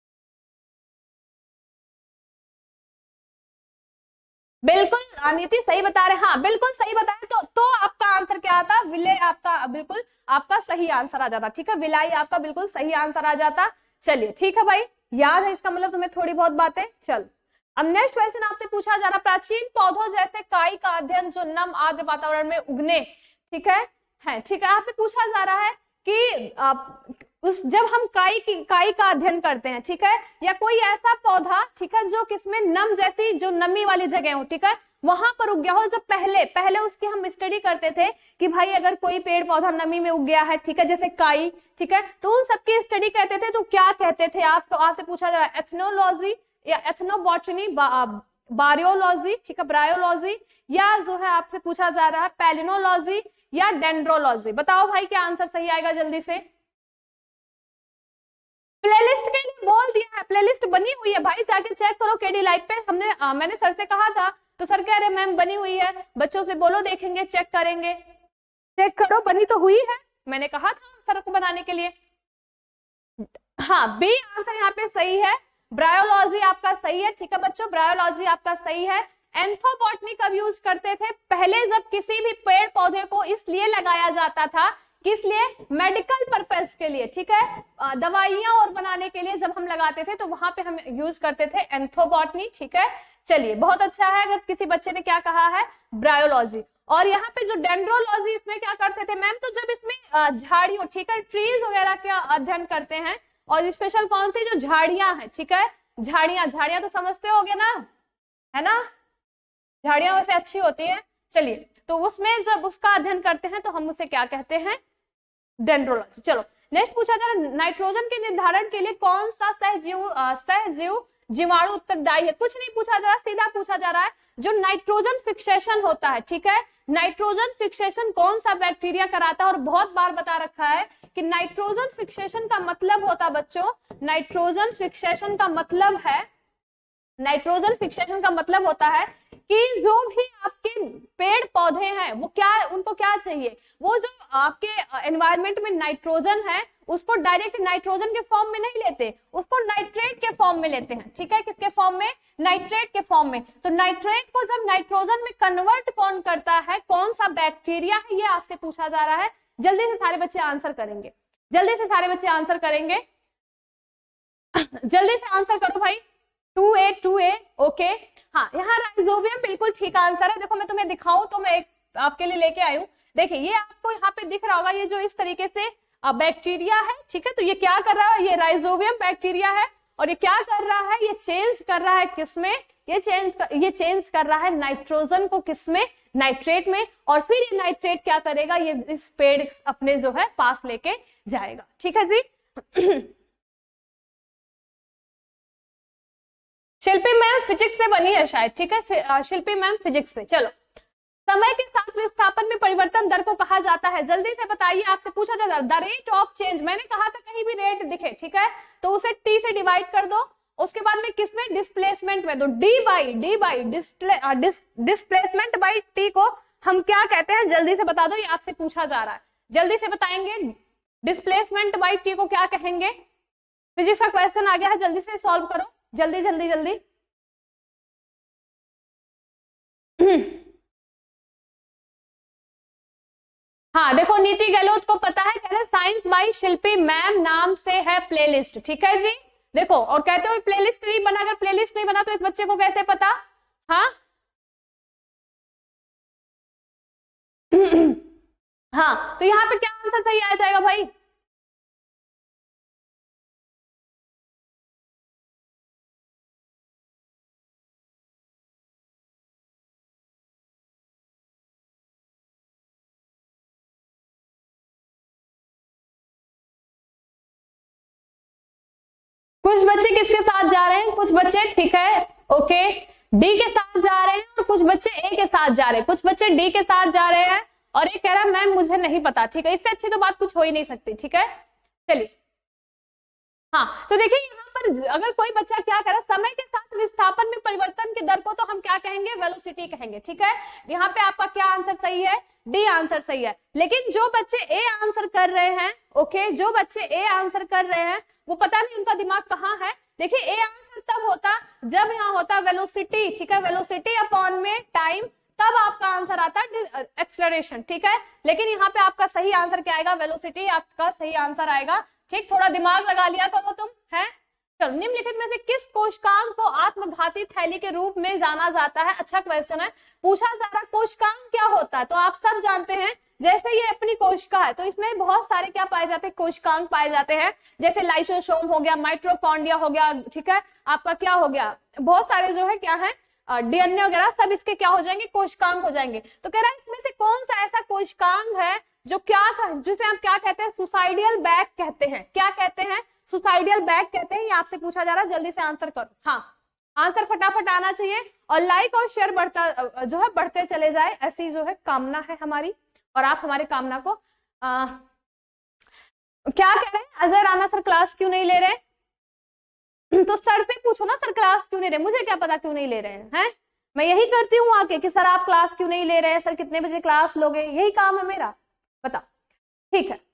बिल्कुल अनिति सही बता रहे हैं, हाँ बिल्कुल सही बताया। तो तो आपका आंसर क्या आता, विलय आपका बिल्कुल आपका सही आंसर आ जाता। ठीक है, विलाई आपका बिल्कुल सही आंसर आ जाता। चलिए ठीक है भाई, याद है इसका मतलब तुम्हें थोड़ी बहुत बातें। चल अब नेक्स्ट क्वेश्चन आपसे पूछा जा रहा, प्राचीन पौधों जैसे काई का अध्ययन जो नम आर्द्र वातावरण में उगने, ठीक है है ठीक है, आपसे पूछा जा रहा है कि आप, उस जब हम काई की काई का अध्ययन करते हैं, ठीक है, या कोई ऐसा पौधा, ठीक है, जो किसमें नम जैसी जो नमी वाली जगह हो, ठीक है, वहां पर उग गया हो। जब पहले पहले उसकी हम स्टडी करते थे कि भाई अगर कोई पेड़ पौधा नमी में उग गया है, ठीक है, जैसे काई, ठीक है, तो उन सबकी स्टडी करते थे, तो क्या कहते थे आप? तो आपसे पूछा जा रहा है एथनोलॉजी या एथनोबॉटनी, बायोलॉजी, ठीक है, ब्रायोलॉजी, या जो है आपसे पूछा जा रहा है पैलिनोलॉजी या डेंड्रोलॉजी। बताओ भाई क्या आंसर सही आएगा जल्दी से। प्लेलिस्ट के लिए बोल दिया है, प्लेलिस्ट बनी हुई है भाई, जाके चेक करो केडी लाइव पे। हमने आ, मैंने सर से कहा था तो सर कह रहे मैम बनी हुई है, बच्चों से बोलो देखेंगे, चेक करेंगे, चेक करो बनी तो हुई है, मैंने कहा था सर को बनाने के लिए। हाँ बी आंसर यहाँ पे सही है, ब्रायोलॉजी आपका सही है, ठीक है बच्चों, ब्रायोलॉजी आपका सही है। एंथ्रोबॉटनी कब यूज करते थे? पहले जब किसी भी पेड़ पौधे को इसलिए लगाया जाता था, किस लिए? मेडिकल पर्पस के लिए, ठीक है, दवाइयां और बनाने के लिए जब हम लगाते थे तो वहां पे हम यूज करते थे एंथ्रोबॉटनी, ठीक है। चलिए बहुत अच्छा है, अगर किसी बच्चे ने क्या कहा है ब्रायोलॉजी। और यहाँ पे जो डेंड्रोलॉजी, इसमें क्या करते थे मैम? तो जब इसमें झाड़ियों, ठीक है, ट्रीज वगैरह का अध्ययन करते हैं, और स्पेशल कौन सी? जो झाड़ियां हैं, ठीक है, झाड़ियां झाड़ियां तो समझते होगे ना, है ना, झाड़ियां वैसे अच्छी होती है। चलिए तो उसमें जब उसका अध्ययन करते हैं तो हम उसे क्या कहते हैं? डेंड्रोलॉजी। चलो नेक्स्ट पूछा जा रहा है नाइट्रोजन के निर्धारण के लिए कौन सा सहजीव सहजीव जीवाणु उत्तरदायी है? कुछ नहीं पूछा जा रहा, सीधा पूछा जा रहा है जो नाइट्रोजन फिक्सेशन होता है, ठीक है, नाइट्रोजन फिक्सेशन कौन सा बैक्टीरिया कराता है? और बहुत बार बता रखा है कि नाइट्रोजन फिक्सेशन का मतलब होता बच्चों, नाइट्रोजन फिक्सेशन का मतलब है, नाइट्रोजन फिक्सेशन का मतलब होता है कि जो भी आपके पेड़ पौधे हैं वो क्या, उनको क्या चाहिए? वो जो आपके एनवायरनमेंट में नाइट्रोजन है उसको डायरेक्ट नाइट्रोजन के फॉर्म में नहीं लेते, उसको नाइट्रेट के फॉर्म में लेते हैं, ठीक है, किसके फॉर्म में? नाइट्रेट के फॉर्म में। तो नाइट्रेट को जब नाइट्रोजन में कन्वर्ट कौन करता है, कौन सा बैक्टीरिया है, ये आपसे पूछा जा रहा है। जल्दी से सारे बच्चे आंसर करेंगे, जल्दी से सारे बच्चे आंसर करेंगे, जल्दी से आंसर करो भाई। Two A two A okay, हाँ यहाँ राइजोबियम बिल्कुल ठीक आंसर है। देखो मैं तुम्हें दिखाऊं तो मैं एक आपके लिए लेके आई हूँ, देखिए ये आपको यहाँ पे दिख रहा होगा, ये जो इस तरीके से बैक्टीरिया है, ठीक है, तो ये क्या कर रहा है? ये राइजोबियम बैक्टीरिया है, और ये क्या कर रहा है? ये चेंज कर रहा है किसमें? ये चेंज कर, ये चेंज कर रहा है नाइट्रोजन को किसमें? नाइट्रेट में। और फिर ये नाइट्रेट क्या करेगा? ये इस पेड़ अपने जो है पास लेके जाएगा, ठीक है जी। शिल्पी मैम फिजिक्स से बनी है शायद, ठीक है, शिल्पी मैम फिजिक्स से। चलो समय के साथ विस्थापन में परिवर्तन दर को कहा जाता है, जल्दी से बताइए, आपसे पूछा जाता है द रेट ऑफ चेंज। मैंने कहा था कहीं भी रेट दिखे, ठीक है, तो उसे टी से डिवाइड कर दो, उसके बाद में किसमें? डिस्प्लेसमेंट में। तो D by D by displacement by T को हम क्या कहते हैं? जल्दी से बता दो, ये आपसे पूछा जा रहा है, जल्दी से बताएंगे डिस्प्लेसमेंट बाई टी को क्या कहेंगे? फिजिक्स का क्वेश्चन आ गया है, जल्दी से सॉल्व करो, जल्दी जल्दी जल्दी। हाँ देखो नीति गहलोत को पता है, कह रहे साइंस बाई शिल्पी मैम नाम से है प्लेलिस्ट, ठीक है जी। देखो और कहते हो प्लेलिस्ट नहीं बना, अगर प्लेलिस्ट नहीं बना तो इस बच्चे को कैसे पता? हाँ हाँ तो यहाँ पे क्या आंसर सही आ जाएगा भाई? कुछ बच्चे किसके साथ जा रहे हैं? कुछ बच्चे, ठीक है, ओके, डी के साथ जा रहे हैं, और कुछ बच्चे ए के साथ जा रहे हैं, कुछ बच्चे डी के साथ जा रहे हैं, और ये कह रहा है मैम मुझे नहीं पता, ठीक है, इससे अच्छी तो बात कुछ हो ही नहीं सकती, ठीक है। चलिए हाँ तो देखिए यहाँ पर अगर कोई बच्चा क्या करे, समय के साथ विस्थापन में परिवर्तन की दर को तो हम क्या कहेंगे? वेलोसिटी कहेंगे, ठीक है। यहाँ पे आपका क्या आंसर सही है? डी आंसर सही है। लेकिन जो बच्चे ए आंसर कर रहे हैं, ओके, जो बच्चे ए आंसर कर रहे हैं वो पता नहीं उनका दिमाग कहाँ है। देखिए ए आंसर तब होता जब यहाँ होता वेलोसिटी, ठीक है, वेलोसिटी अपॉन में टाइम तब आपका आंसर आता है एक्सेलरेशन, ठीक है। लेकिन यहाँ पे आपका सही आंसर क्या आएगा, वेलोसिटी आपका सही आंसर आएगा, ठीक। थोड़ा दिमाग लगा लिया करो तुम, है। चलो, निम्नलिखित में से किस कोशिकांग को आत्मघाती थैली के रूप में जाना जाता है? अच्छा क्वेश्चन है, पूछा जा रहा कोशिकांग क्या होता है, तो आप सब जानते हैं। जैसे ये अपनी कोशिका है तो इसमें बहुत सारे क्या पाए जाते हैं, कोशिकांग पाए जाते हैं, जैसे लाइसोसोम हो गया, माइटोकॉन्ड्रिया हो गया, ठीक है, आपका क्या हो गया, बहुत सारे जो है क्या है, डीएनए वगैरह सब इसके क्या हो जाएंगे, कोशिकांग हो जाएंगे। तो कह रहा है इसमें से कौन सा ऐसा कोशिकांग है जो क्या, जिसे हम क्या कहते हैं, सुसाइडियल बैग कहते हैं। क्या कहते हैं, सुसाइडियल बैग कहते हैं। ये आपसे पूछा जा रहा है, जल्दी से आंसर करो। हाँ, आंसर फटाफट आना चाहिए और लाइक और शेयर बढ़ता जो है बढ़ते चले जाए, ऐसी जो है कामना है हमारी, और आप हमारी कामना को आ, क्या कह रहे हैं, अजय राणा सर क्लास क्यों नहीं ले रहे? तो सर से पूछो ना, सर क्लास क्यों नहीं रहे, मुझे क्या पता क्यों नहीं ले रहे हैं, हैं? मैं यही करती हूँ आके कि सर आप क्लास क्यों नहीं ले रहे हैं, सर कितने बजे क्लास लोगे, यही काम है मेरा, बताओ, ठीक है।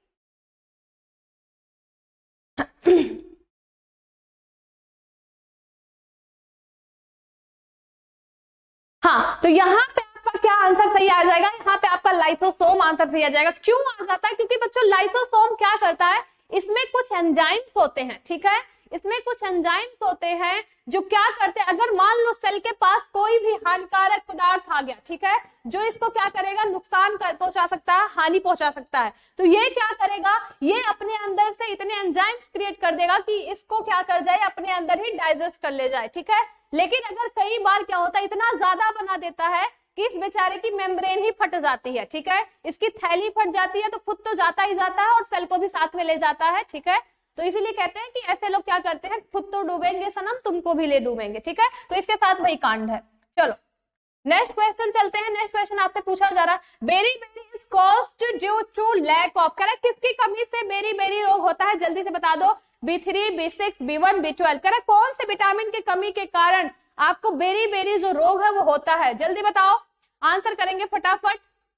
हाँ, तो यहाँ पे आपका क्या आंसर सही आ जाएगा, यहाँ पे आपका लाइसोसोम आंसर सही आ जाएगा। क्यों आ जाता है, क्योंकि बच्चों लाइसोसोम क्या करता है, इसमें कुछ एंजाइम्स होते हैं, ठीक है, इसमें कुछ एंजाइम्स होते हैं जो क्या करते हैं, अगर मान लो सेल के पास कोई भी हानिकारक पदार्थ आ गया, ठीक है, जो इसको क्या करेगा, नुकसान कर पहुंचा सकता है, हानि पहुंचा सकता है, तो ये क्या करेगा, ये अपने अंदर से इतने एंजाइम्स क्रिएट कर देगा कि इसको क्या कर जाए, अपने अंदर ही डाइजेस्ट कर ले जाए, ठीक है। लेकिन अगर कई बार क्या होता है, इतना ज्यादा बना देता है कि इस बेचारे की मेम्ब्रेन ही फट जाती है, ठीक है, इसकी थैली फट जाती है, तो खुद तो जाता ही जाता है और सेल को भी साथ में ले जाता है, ठीक है। तो इसीलिए कहते हैं कि ऐसे लोग क्या करते हैं, खुद तो डूबेंगे सनम, तुमको भी ले डूबेंगे, ठीक है। तो इसके साथ वही कांड है। चलो नेक्स्ट क्वेश्चन चलते हैं। नेक्स्ट क्वेश्चन आपसे पूछा जा रहा है, beriberi is caused due to lack of, कह रहा है किसकी कमी से बेरी बेरी रोग होता है, जल्दी से बता दो। B three, B six, B one, B twelve, कह रहा है कौन से विटामिन की कमी के कारण आपको बेरी बेरी जो रोग है वो होता है, जल्दी बताओ, आंसर करेंगे फटाफट।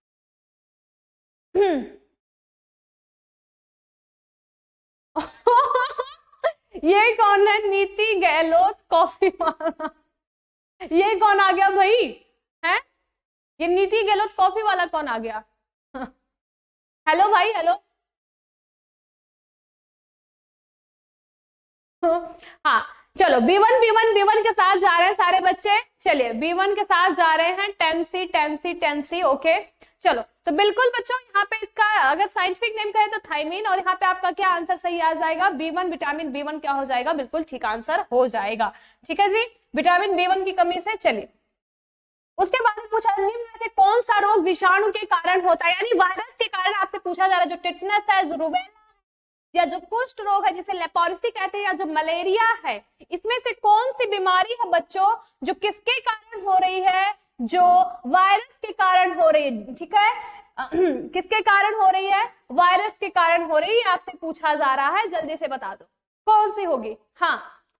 ये कौन है, नीति गहलोत कॉफी वाला, ये कौन आ गया भाई, है ये नीति गहलोत कॉफी वाला कौन आ गया? हेलो भाई, हेलो। हाँ चलो, B one B one B one के साथ जा रहे हैं सारे बच्चे, चलिए बी वन के साथ जा रहे हैं, ten C ten C ten C, okay. चलो तो बिल्कुल बच्चों, यहाँ पे इसका अगर साइंटिफिक नेम कहे तो थायमीन, और यहाँ पे आपका क्या आंसर सही आ जाएगा, B one, vitamin B one क्या हो जाएगा, बिल्कुल ठीक आंसर हो जाएगा, ठीक है जी, विटामिन बी वन की कमी से। चलिए उसके बाद में पूछा, निम्न में से कौन सा रोग विषाणु के कारण होता है, यानी वायरस के कारण आपसे पूछा जा रहा है, जो टिटनस है, जो रुबेला या जो कुष्ठ रोग है जिसे लेप्रोसी कहते हैं, या जो मलेरिया है, इसमें से कौन सी बीमारी है बच्चों जो किसके कारण हो रही है, जो वायरस के कारण हो रही है, ठीक है। किसके कारण हो रही है, वायरस के कारण हो रही है, आपसे पूछा जा रहा है, जल्दी से बता दो कौन सी होगी। हाँ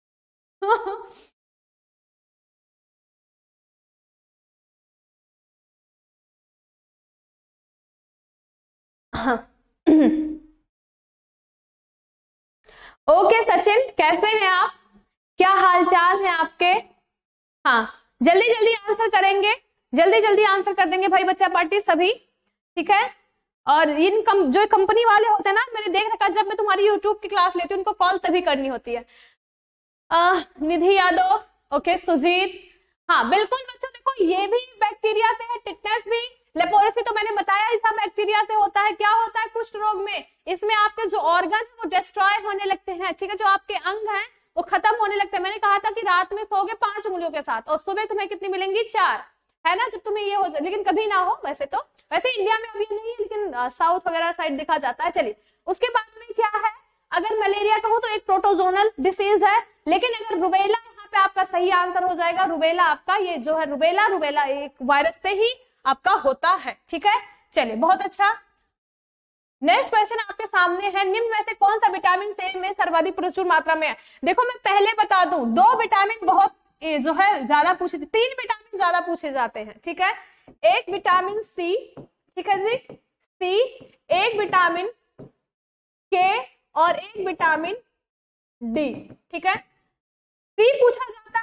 ओके सचिन, कैसे हैं आप, क्या हालचाल है आपके? हाँ जल्दी जल्दी आंसर करेंगे, जल्दी जल्दी आंसर कर देंगे भाई बच्चा पार्टी सभी, ठीक है। और इन कम, जो कंपनी वाले होते हैं ना, मैंने देख रखा, जब मैं तुम्हारी यूट्यूब की क्लास लेती हूँ उनको कॉल तभी करनी होती है। आ, निधि यादव, ओके, सुजीत, हाँ बिल्कुल बच्चों, देखो ये भी बैक्टीरिया से है, टिटनेस भी, लेप्रोसी तो मैंने बताया ही था बैक्टीरिया से होता है। क्या होता है कुष्ठ रोग में, इसमें आपके जो ऑर्गन है वो डिस्ट्रॉय होने लगते हैं, ठीक है, जो आपके अंग हैं वो खत्म होने लगते हैं। मैंने कहा था कि रात में सोओगे पांच उंगलियों के साथ और सुबह तुम्हें कितनी मिलेंगी, चार, है ना, जब तुम्हें ये हो जाए, लेकिन कभी ना हो, वैसे तो वैसे इंडिया में अभी नहीं है, लेकिन साउथ वगैरह साइड देखा जाता है। चलिए उसके बाद में क्या है, अगर मलेरिया कहूं तो एक प्रोटोजोनल डिसीज है, लेकिन अगर रुबेला, यहाँ पे आपका सही आंसर हो जाएगा, रुबेला आपका ये जो है रुबेला, रुबेला एक वायरस से ही आपका होता है, ठीक है। चलिए बहुत अच्छा, नेक्स्ट क्वेश्चन आपके सामने है, निम्न में से कौन सा विटामिन सी में सर्वाधिक प्रचुर मात्रा में है। देखो मैं पहले बता दूं, दो विटामिन बहुत जो है ज्यादा पूछे, तीन विटामिन ज्यादा पूछे जाते हैं, ठीक है, एक विटामिन सी, ठीक है जी, सी, एक विटामिन के और एक विटामिन डी, ठीक है। सी पूछा जाता है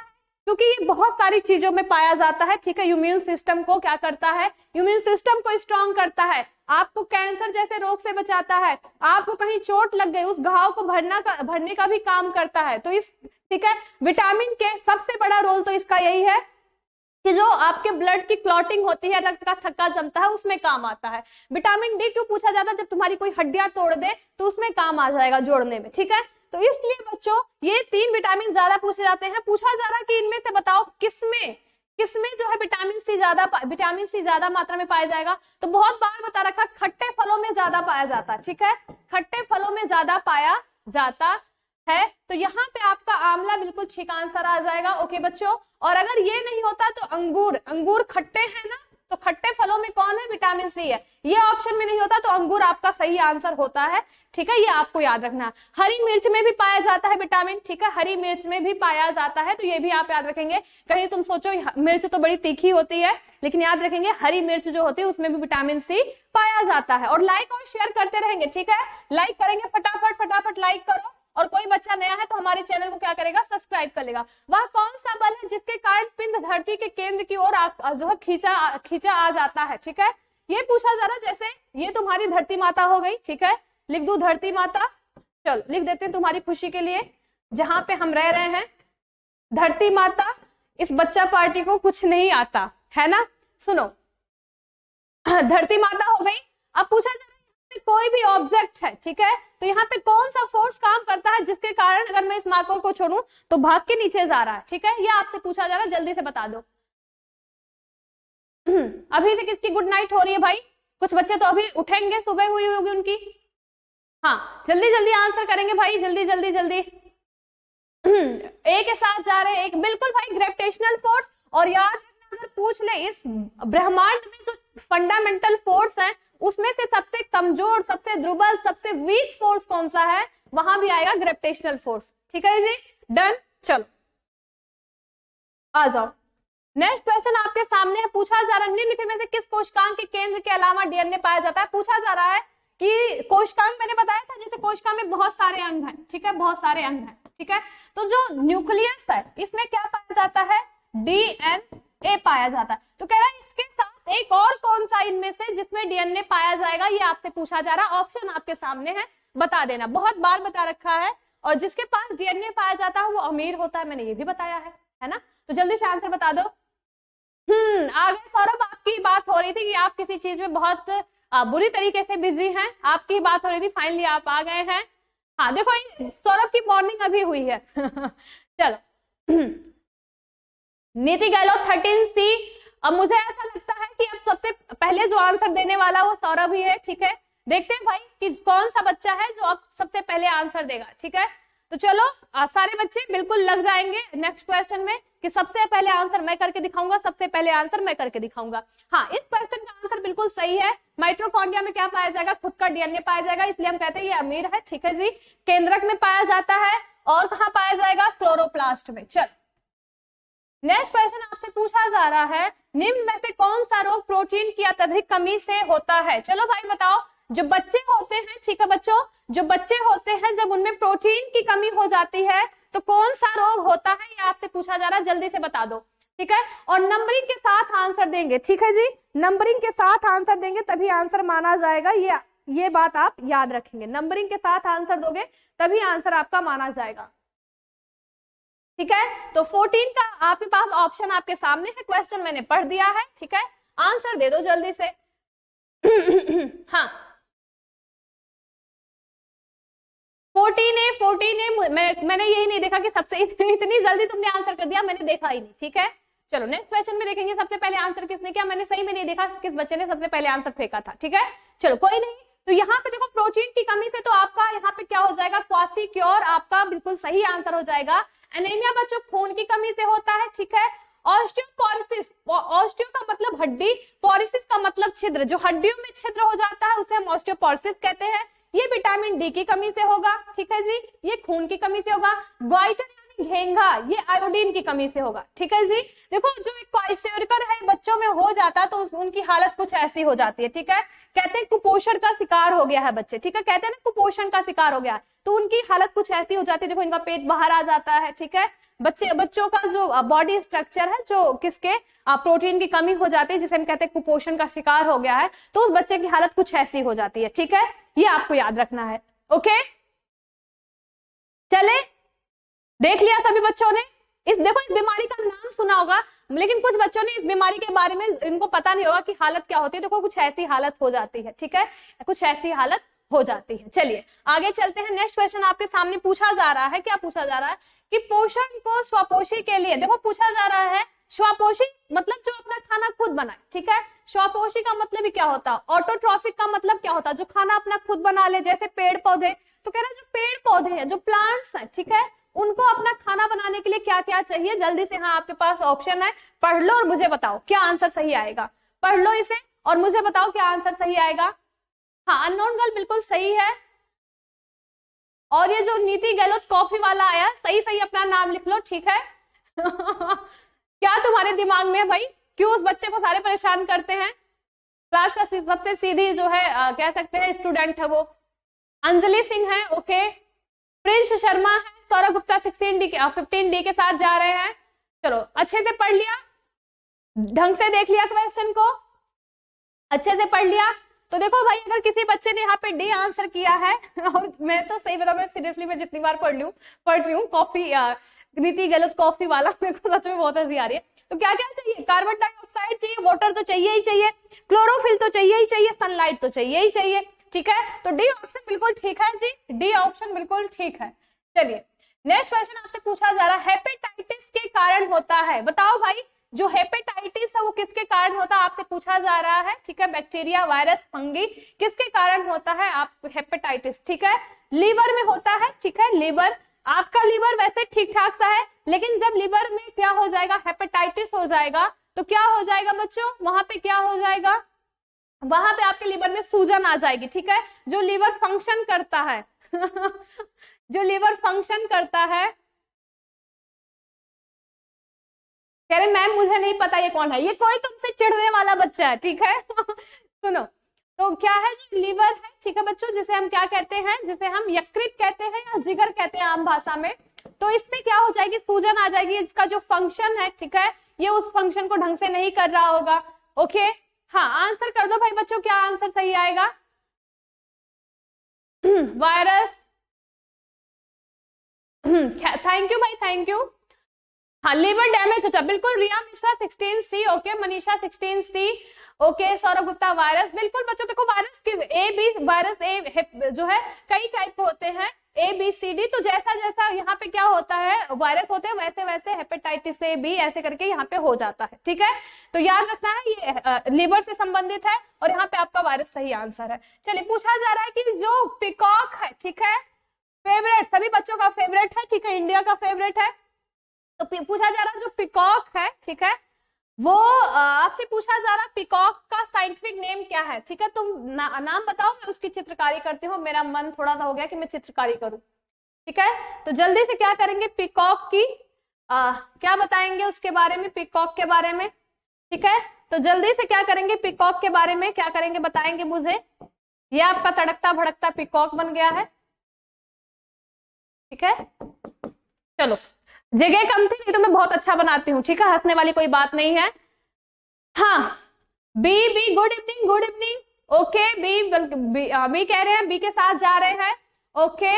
क्योंकि ये बहुत सारी चीजों में पाया जाता है, ठीक है। इम्यून सिस्टम को क्या करता है, इम्यून सिस्टम को स्ट्रांग करता है, आपको कैंसर जैसे रोग से बचाता है, आपको कहीं चोट लग गई उस घाव को भरना का भरने का भी काम करता है। तो इस, ठीक है, विटामिन के सबसे बड़ा रोल तो इसका यही है कि जो आपके ब्लड की क्लॉटिंग होती है, रक्त का थक्का जमता है, उसमें काम आता है। विटामिन डी क्यों पूछा जाता है, जब तुम्हारी कोई हड्डियां तोड़ दे तो उसमें काम आ जाएगा जोड़ने में, ठीक है। तो इसलिए बच्चों ये तीन विटामिन ज्यादा पूछे जाते हैं। पूछा जा रहा है कि इनमें से बताओ किसमें किसमें जो है विटामिन सी ज्यादा विटामिन सी ज्यादा मात्रा में पाया जाएगा। तो बहुत बार बता रखा, खट्टे फलों में ज्यादा पाया जाता है, ठीक है, खट्टे फलों में ज्यादा पाया जाता है। तो यहाँ पे आपका आंवला बिल्कुल ठीक आंसर आ जाएगा, ओके बच्चों। और अगर ये नहीं होता तो अंगूर, अंगूर खट्टे हैं ना, तो खट्टे फलों में कौन है, विटामिन सी है। ये ऑप्शन में नहीं होता तो अंगूर आपका सही आंसर होता है, ठीक है, ये आपको याद रखना है। हरी मिर्च में भी पाया जाता है विटामिन, ठीक है, हरी मिर्च में भी पाया जाता है, तो ये भी आप याद रखेंगे। कहीं तुम सोचो मिर्च तो बड़ी तीखी होती है, लेकिन याद रखेंगे हरी मिर्च जो होती है उसमें भी विटामिन सी पाया जाता है। और लाइक और शेयर करते रहेंगे, ठीक है, लाइक करेंगे, फटाफट फटाफट लाइक करो। और कोई बच्चा नया है तो हमारे चैनल को क्या करेगा, सब्सक्राइब कर लेगा। वह कौन सा बल है जिसके कारण पिंड धरती के केंद्र की ओर जो है खींचा खींचा आ जाता है, ठीक है, ये पूछा जा रहा है। जैसे ये तुम्हारी धरती माता हो गई, ठीक है, लिख दू धरती माता, चलो लिख देते हैं तुम्हारी खुशी के लिए, जहां पे हम रह रहे हैं धरती माता। इस बच्चा पार्टी को कुछ नहीं आता है ना, सुनो, धरती माता हो गई। अब पूछा जा रहा है कोई भी ऑब्जेक्ट है, ठीक है, तो यहाँ पे कौन सा फोर्स काम करता है जिसके कारण अगर मैं इस मार्कर को छोड़ूं तो भाग के नीचे जा रहा है, ठीक है, ये आपसे पूछा जा रहा है, जल्दी से बता दो। अभी से किसकी गुड नाइट हो रही है भाई, कुछ बच्चे तो अभी उठेंगे, सुबह हुई होगी उनकी, हाँ जल्दी जल्दी आंसर करेंगे भाई, जल्दी जल्दी जल्दी। ए के साथ जा रहे हैं, एक बिल्कुल भाई ग्रेविटेशनल फोर्स। और याद रखना अगर पूछ ले इस ब्रह्मांड में जो फंडामेंटल फोर्स है उसमें से सबसे कमजोर, सबसे दुर्बल, सबसे वीक फोर्स कौन सा है, वहां भी आएगा ग्रेविटेशनल फोर्स, ठीक है जी, डन। चलो आ जाओ, नेक्स्ट क्वेश्चन आपके सामने है। पूछा जा रहा है निम्नलिखित में से किस कोशिकांग के केंद्र के अलावा डीएनए पाया जाता है। पूछा जा रहा है कि कोशिकांग मैंने बताया था, जैसे कोशिका में बहुत सारे अंग हैं, ठीक है, बहुत सारे अंग हैं, ठीक है, तो जो न्यूक्लियस है इसमें क्या पाया जाता है, डीएनए पाया जाता है। तो कह रहा है इसके साथ एक और कौन सा इनमें से जिसमें डीएनए पाया जाएगा, ये आपसे पूछा जा रहा है। ऑप्शन आपके सामने है, बता देना, बहुत बार बता रखा है। और जिसके पास डीएनए पाया जाता है वो अमीर होता है, मैंने ये भी बताया है, है ना। तो जल्दी से आंसर बता दो। हम्म आगे सौरभ, आपकी बात हो रही थी कि आप किसी चीज में बहुत आ, बुरी तरीके से बिजी हैं, आपकी बात हो रही थी, फाइनली आप आ गए हैं। हाँ देखो सौरभ की मॉर्निंग अभी हुई है। चलो नीति गहलोत थर्टीन सी। अब मुझे ऐसा लगता है कि अब सबसे पहले जो आंसर देने वाला वो सौरभ ही है, ठीक है, देखते हैं भाई कि कौन सा बच्चा है जो अब सबसे पहले आंसर देगा, ठीक है। तो चलो आ, सारे बच्चे बिल्कुल लग जाएंगे नेक्स्ट क्वेश्चन में कि सबसे पहले आंसर मैं करके दिखाऊंगा, सबसे पहले आंसर मैं करके दिखाऊंगा। हाँ इस क्वेश्चन का आंसर बिल्कुल सही है। माइटोकॉन्ड्रिया में क्या पाया जाएगा, खुद का डीएनए पाया जाएगा, इसलिए हम कहते हैं ये अमीर है, ठीक है जी। केंद्रक में पाया जाता है, और कहाँ पाया जाएगा, क्लोरोप्लास्ट में। चल नेक्स्ट क्वेश्चन आपसे पूछा जा रहा है निम्न में से कौन सा रोग प्रोटीन की अत्यधिक कमी से होता है। चलो भाई बताओ, जो बच्चे होते हैं, ठीक है बच्चों, जो बच्चे होते हैं जब उनमें प्रोटीन की कमी हो जाती है तो कौन सा रोग होता है, ये आपसे पूछा जा रहा है, जल्दी से बता दो, ठीक है। और नंबरिंग के साथ आंसर देंगे, ठीक है जी, नंबरिंग के साथ आंसर देंगे तभी आंसर माना जाएगा, ये ये बात आप याद रखेंगे। नंबरिंग के साथ आंसर दोगे तभी आंसर आपका माना जाएगा, ठीक है। तो चौदह का आपके पास ऑप्शन आपके सामने है, क्वेश्चन मैंने पढ़ दिया है, ठीक है, आंसर दे दो जल्दी से। हाँ चौदह ने चौदह ने मैं, मैंने यही नहीं देखा कि सबसे इतनी जल्दी तुमने आंसर कर दिया, मैंने देखा ही नहीं, ठीक है। चलो नेक्स्ट क्वेश्चन में देखेंगे सबसे पहले आंसर किसने किया, मैंने सही में नहीं देखा किस बच्चे ने सबसे पहले आंसर फेंका था, ठीक है। चलो कोई नहीं, तो यहाँ पे देखो प्रोटीन की कमी से तो आपका यहाँ पे क्या हो जाएगा, क्वासिक्योर आपका बिल्कुल सही आंसर हो जाएगा। एनीमिया बच्चों खून की कमी से होता है, ठीक है। ऑस्टियोपोरोसिस, ऑस्टियो का मतलब हड्डी, पोरोसिस का मतलब छिद्र, जो हड्डियों में छिद्र हो जाता है उसे हम ऑस्टियोपोरोसिस कहते हैं। ये विटामिन डी की कमी से होगा, ठीक है जी, ये खून की कमी से होगा। ग्वाइटर यानी घेंघा, ये आयोडीन की कमी से होगा। ठीक है जी। देखो जो एक क्वाइशेरकर है बच्चों में हो जाता तो उनकी हालत कुछ ऐसी हो जाती है। ठीक है, कहते हैं कुपोषण का शिकार हो गया है बच्चे। ठीक है, कहते हैं ना कुपोषण का शिकार हो गया है, तो उनकी हालत कुछ ऐसी हो जाती है। देखो इनका पेट बाहर आ जाता है। ठीक है, बच्चे बच्चों का जो बॉडी स्ट्रक्चर है जो किसके प्रोटीन की कमी हो जाती है, जिसे हम कहते हैं कुपोषण का शिकार हो गया है, तो उस बच्चे की हालत कुछ ऐसी हो जाती है। ठीक है, ये आपको याद रखना है। ओके, चले देख लिया सभी बच्चों ने। इस देखो इस बीमारी का नाम सुना होगा, लेकिन कुछ बच्चों ने इस बीमारी के बारे में इनको पता नहीं होगा कि हालत क्या होती है। देखो कुछ ऐसी हालत हो जाती है। ठीक है, कुछ ऐसी हालत हो जाती है। चलिए आगे चलते हैं। नेक्स्ट क्वेश्चन आपके सामने पूछा जा रहा है, क्या पूछा जा रहा है कि पोषण को स्वपोषी के लिए, देखो पूछा जा रहा है स्वपोषी मतलब जो अपना खाना खुद बनाए। ठीक है, स्वपोषी का मतलब ही क्या होता है, ऑटोट्रॉफिक का मतलब क्या होता है, जो खाना अपना खुद बना ले, जैसे पेड़ पौधे। तो कह रहा है जो पेड़ पौधे हैं, जो प्लांट्स हैं, ठीक है, उनको अपना खाना बनाने के लिए क्या क्या चाहिए। जल्दी से, हाँ आपके पास ऑप्शन है, पढ़ लो और मुझे बताओ क्या आंसर सही आएगा। पढ़ लो इसे और मुझे बताओ क्या आंसर सही आएगा। हाँ, अननोन गर्ल बिल्कुल सही है। और ये जो नीति गहलोत कॉफी वाला आया, सही सही अपना नाम लिख लो। ठीक है क्या तुम्हारे दिमाग में है भाई, क्यों उस बच्चे को सारे परेशान करते हैं। क्लास का सबसे सीधी जो है आ, कह सकते हैं स्टूडेंट है वो अंजलि सिंह है। ओके, प्रिंस शर्मा है, सौरभ गुप्ता सिक्सटीन डी के फिफ्टीन डी के साथ जा रहे हैं। चलो अच्छे से पढ़ लिया, ढंग से देख लिया क्वेश्चन को, अच्छे से पढ़ लिया। तो देखो भाई अगर किसी बच्चे ने यहाँ पे डी आंसर किया है और मैं तो सही बता, मैं सीरियसली मैं जितनी बार पढ़ लूं पढ़ रही हूँ कॉफी नीति गलत कॉफी वाला, मेरे को सच में बहुत हंसी आ रही है। तो क्या क्या चाहिए, कार्बन डाइऑक्साइड चाहिए, वाटर तो चाहिए ही चाहिए, क्लोरोफिल तो चाहिए ही चाहिए, सनलाइट तो चाहिए ही चाहिए। ठीक है, तो डी ऑप्शन बिल्कुल ठीक है जी, डी ऑप्शन बिल्कुल ठीक है। चलिए नेक्स्ट क्वेश्चन आपसे पूछा जा रहा है, हेपेटाइटिस के कारण होता है। बताओ भाई जो हेपेटाइटिस है वो किसके कारण होता है, आपसे पूछा जा रहा है। ठीक है, बैक्टीरिया, वायरस, फंगी, किसके कारण होता है आप हेपेटाइटिस। ठीक है, लीवर में होता है। ठीक है, लीवर, आपका लीवर वैसे ठीक ठाक सा है, लेकिन जब लीवर में क्या हो जाएगा, हेपेटाइटिस हो जाएगा, तो क्या हो जाएगा बच्चों, वहां पे क्या हो जाएगा, वहां पे आपके लीवर में सूजन आ जाएगी। ठीक है, जो लीवर फंक्शन करता है जो लीवर फंक्शन करता है, कह रहे मैम मुझे नहीं पता ये कौन है, ये कोई तुमसे चिढ़ने वाला बच्चा है। ठीक है सुनो, तो क्या है जो लीवर है, ठीक है बच्चों, जिसे हम क्या कहते हैं, जिसे हम यकृत कहते हैं या जिगर कहते हैं आम भाषा में। तो इसमें क्या हो जाएगी, सूजन आ जाएगी, इसका जो फंक्शन है, ठीक है, ये उस फंक्शन को ढंग से नहीं कर रहा होगा। ओके, हाँ आंसर कर दो भाई बच्चों, क्या आंसर सही आएगा वायरस। थैंक यू भाई, थैंक यू। हाँ लिवर डैमेज होता है, बिल्कुल Riya Mishra sixteen C, okay Manisha sixteen C, okay Saurabh Gupta virus, बिल्कुल बच्चों देखो वायरस की ए बी वायरस ए जो है कई टाइप के होते हैं, ए बी सी डी, तो जैसा जैसा यहाँ पे क्या होता है वायरस होते हैं वैसे वैसे हेपेटाइटिस ए बी ऐसे करके यहाँ पे हो जाता है। ठीक है, तो याद रखना है ये लिवर से संबंधित है और यहाँ पे आपका वायरस सही आंसर है। चलिए पूछा जा रहा है कि जो पिकॉक है, ठीक है, फेवरेट सभी बच्चों का फेवरेट है, ठीक है, इंडिया का फेवरेट है, तो पूछा जा रहा है जो पिकॉक है, ठीक है, वो आपसे पूछा जा रहा है पिकॉक का साइंटिफिक नेम क्या है। ठीक है, तुम ना, नाम बताओ, मैं उसकी चित्रकारी करती हूँ, मेरा मन थोड़ा सा हो गया कि मैं चित्रकारी करूं। ठीक है, तो जल्दी से क्या करेंगे, पिकॉक की आ, क्या बताएंगे उसके बारे में, पिकॉक के बारे में। ठीक है, तो जल्दी से क्या करेंगे, पिकॉक के बारे में क्या करेंगे बताएंगे मुझे। ये आपका तड़कता भड़कता पिकॉक बन गया है। ठीक है, चलो जगह कम थी, नहीं तो मैं बहुत अच्छा बनाती हूँ। ठीक है, हंसने वाली कोई बात नहीं है। हाँ B B good evening, good evening. Okay B B, B कह रहे हैं, बी के साथ जा रहे हैं। ओके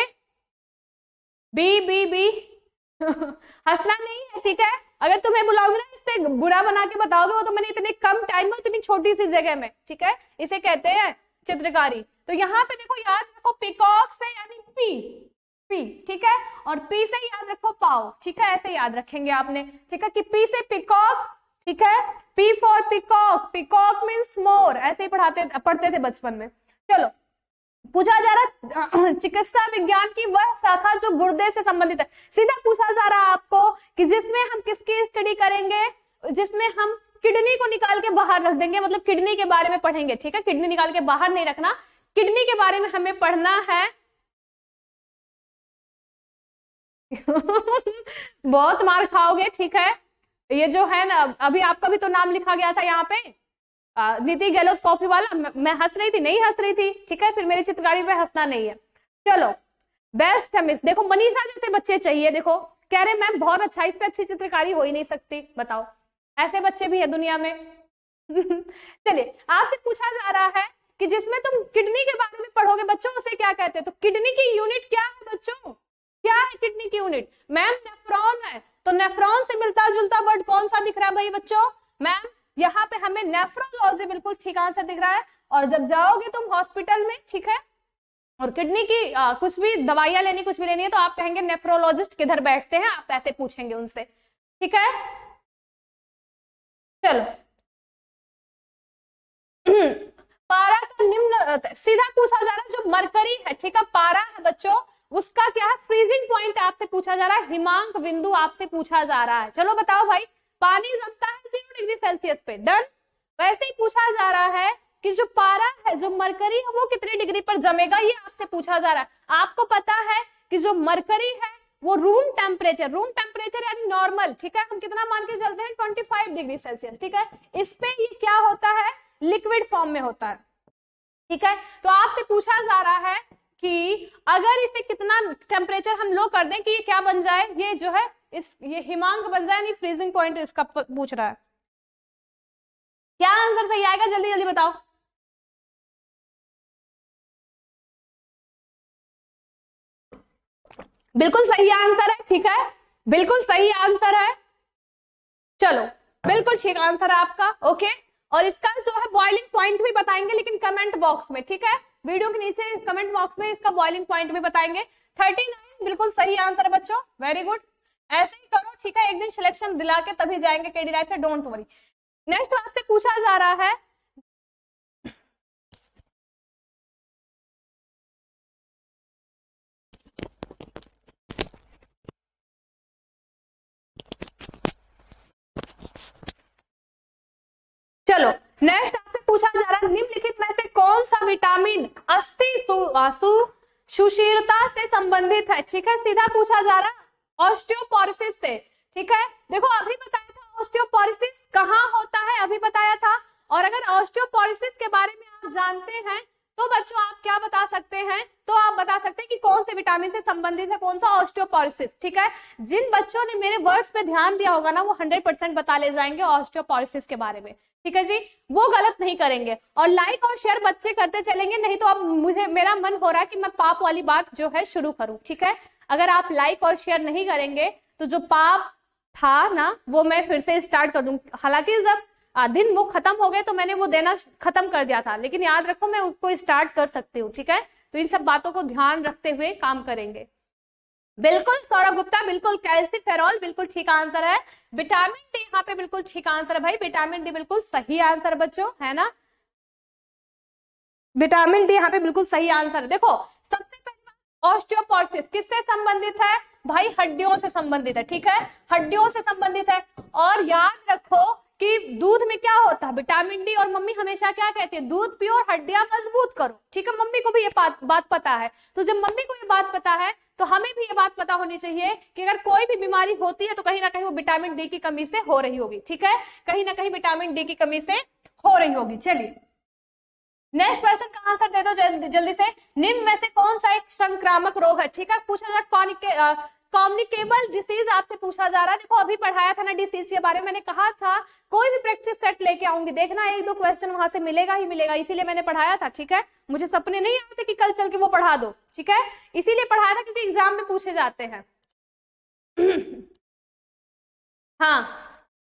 बी बी बी हंसना नहीं है। ठीक है, अगर तुम्हें बुलाओगे ना इससे बुरा बना के बताओगे, वो तो मैंने इतने कम टाइम में इतनी छोटी सी जगह में, ठीक है, इसे कहते हैं चित्रकारी। तो यहाँ पे देखो याद रखो पिकॉक से यानी पी पी, ठीक है, और पी से याद रखो पाओ। ठीक है, ऐसे याद रखेंगे आपने। ठीक है, कि पी से पिकॉक, ठीक है, P for peacock, peacock means मोर, ऐसे ही पढ़ाते पढ़ते थे बचपन में। चलो पूछा जा रहा चिकित्सा विज्ञान की वह शाखा जो गुर्दे से संबंधित है। सीधा पूछा जा रहा है आपको कि जिसमें हम किसकी स्टडी करेंगे, जिसमें हम किडनी को निकाल के बाहर रख देंगे, मतलब किडनी के बारे में पढ़ेंगे। ठीक है, किडनी निकाल के बाहर नहीं रखना, किडनी के बारे में हमें पढ़ना है बहुत मार खाओगे, ठीक है। ये जो है ना, अभी आपका भी तो नाम लिखा गया था यहाँ पे, नीति गहलोत कॉफी वाला। मैं, मैं हंस रही थी, नहीं हंस रही थी, ठीक है। फिर मेरी चित्रकारी पे हंसना नहीं है। चलो, बेस्ट है मिस। देखो मनीषा जैसे बच्चे चाहिए। देखो कह रहे मैम बहुत अच्छा, इससे अच्छी चित्रकारी हो ही नहीं सकती। बताओ, ऐसे बच्चे भी है दुनिया में। चलिए, आपसे पूछा जा रहा है कि जिसमें तुम किडनी के बारे में पढ़ोगे बच्चों, उसे क्या कहते हैं? तो किडनी की यूनिट क्या है बच्चों? क्या है किडनी की यूनिट? मैम नेफ्रॉन है। तो नेफ्रॉन से मिलता जुलता वर्ड कौन सा दिख रहा है भाई बच्चों? मैम यहाँ पे हमें नेफ्रोलॉजी बिल्कुल ठीक आंसर दिख रहा है। और जब जाओगे तुम हॉस्पिटल में, ठीक है, और किडनी की आ, कुछ भी दवाइयां लेनी, कुछ भी लेनी है, तो आप कहेंगे नेफ्रोलॉजिस्ट किधर बैठते हैं, आप ऐसे पूछेंगे उनसे, ठीक है। चलो, पारा का निम्न सीधा पूछा जा रहा है, जो मरकरी है, ठीक है, पारा है बच्चों, उसका क्या है फ्रीजिंग पॉइंट आपसे पूछा जा रहा है, हिमांक बिंदु आपसे पूछा जा रहा है। चलो बताओ भाई, पानी जमता है जीरो डिग्री सेल्सियस पे, डन। वैसे ही पूछा जा रहा है कि जो पारा है, जो मरकरी है, वो कितनी डिग्री पर जमेगा, ये आपसे पूछा जा रहा है। आपको पता है कि जो मरकरी है वो रूम टेम्परेचर, रूम टेम्परेचर यानी नॉर्मल, ठीक है, हम कितना मान के चलते हैं पच्चीस डिग्री सेल्सियस, ठीक है। इस पे ये क्या होता है, लिक्विड फॉर्म में होता है, ठीक है। तो आपसे पूछा जा रहा है कि अगर इसे कितना टेम्परेचर हम लो कर दें कि ये क्या बन जाए, ये जो है इस ये हिमांक बन जाए, नहीं फ्रीजिंग पॉइंट इसका पूछ रहा है। क्या आंसर सही आएगा, जल्दी जल्दी बताओ। बिल्कुल सही आंसर है, ठीक है, बिल्कुल सही आंसर है। चलो, बिल्कुल ठीक आंसर है आपका, ओके। और इसका जो है बॉइलिंग पॉइंट भी बताएंगे, लेकिन कमेंट बॉक्स में, ठीक है, वीडियो के नीचे कमेंट बॉक्स में इसका बॉइलिंग पॉइंट भी बताएंगे। थर्टी नाइन बिल्कुल सही आंसर है बच्चों, वेरी गुड। ऐसे ही करो, ठीक है, एक दिन सिलेक्शन दिला के तभी जाएंगे केडी लाइफ में, डोंट वरी। नेक्स्ट आपसे पूछा जा रहा है, चलो नेक्स्ट आपसे पूछा जा रहा है, निम्नलिखित में से कौन सा विटामिन अस्थि सुशीलता से संबंधित है, ठीक है। सीधा पूछा जा रहा है ऑस्टियोपोरोसिस से, ठीक है। देखो अभी बताया था ऑस्टियोपोरोसिस कहाँ होता है, अभी बताया था। और अगर ऑस्टियोपोरोसिस के बारे में आप जानते हैं तो बच्चों आप क्या बता सकते हैं, तो आप बता सकते हैं कि कौन से विटामिन से संबंधित है, कौन सा ऑस्टियोपोरोसिस, ठीक है। जिन बच्चों ने मेरे वर्ड्स पे ध्यान दिया होगा ना, वो हंड्रेड परसेंट बता ले जाएंगे ऑस्टियोपोरोसिस के बारे में, ठीक है जी, वो गलत नहीं करेंगे। और लाइक और शेयर बच्चे करते चलेंगे, नहीं तो अब मुझे मेरा मन हो रहा है कि मैं पाप वाली बात जो है शुरू करूं, ठीक है। अगर आप लाइक और शेयर नहीं करेंगे तो जो पाप था ना वो मैं फिर से स्टार्ट कर दूं। हालांकि जब दिन वो खत्म हो गए तो मैंने वो देना खत्म कर दिया था, लेकिन याद रखो मैं उसको स्टार्ट कर सकती हूँ, ठीक है। तो इन सब बातों को ध्यान रखते हुए काम करेंगे। बिल्कुल सौरभ गुप्ता, बिल्कुल कैल्सीफेरॉल बिल्कुल ठीक आंसर है। विटामिन डी यहाँ पे बिल्कुल ठीक आंसर है भाई, विटामिन डी बिल्कुल सही आंसर बच्चों, है ना। विटामिन डी यहाँ पे बिल्कुल सही आंसर है। देखो सबसे पहले ऑस्टियोपोरोसिस किससे संबंधित है भाई, हड्डियों से संबंधित है, ठीक है, हड्डियों से संबंधित है। और याद रखो कि दूध में क्या होता है, विटामिन डी, और मम्मी हमेशा क्या कहती है, दूध पियो और हड्डियां मजबूत करो, ठीक है। मम्मी को भी ये बात बात पता है। तो जब मम्मी को ये बात पता है तो हमें भी ये बात पता होनी चाहिए कि अगर कोई भी बीमारी होती है तो कहीं ना कहीं वो विटामिन डी की कमी से हो रही होगी, ठीक है, कहीं ना कहीं विटामिन डी की कमी से हो रही होगी। चलिए नेक्स्ट क्वेश्चन का आंसर दे दो जल्दी जल्दी से। निम्न में से कौन सा एक संक्रामक रोग है, ठीक है, पूछा जा कम्युनिकेबल डिसीज आपसे पूछा जा रहा है। देखो अभी पढ़ाया था ना डिसीज के बारे में, मैंने कहा था कोई भी प्रैक्टिस सेट लेके आऊंगी, देखना एक दो क्वेश्चन वहां से मिलेगा ही मिलेगा, इसीलिए मैंने पढ़ाया था, ठीक है। मुझे सपने नहीं आते कि कल चल के वो पढ़ा दो, ठीक है, इसीलिए पढ़ाया था क्योंकि एग्जाम में पूछे जाते हैं। हाँ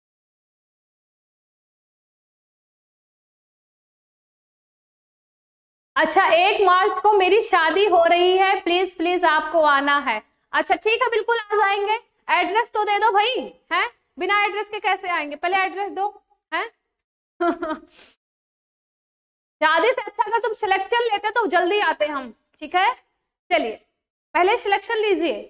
अच्छा, एक मार्च को मेरी शादी हो रही है, प्लीज प्लीज आपको आना है। अच्छा ठीक है, बिल्कुल आ जाएंगे। एड्रेस तो दे दो भाई, है, बिना एड्रेस के कैसे आएंगे, पहले एड्रेस दो, है। शादी से अच्छा अगर तुम सिलेक्शन लेते तो जल्दी आते हम, ठीक है। चलिए पहले सिलेक्शन लीजिए,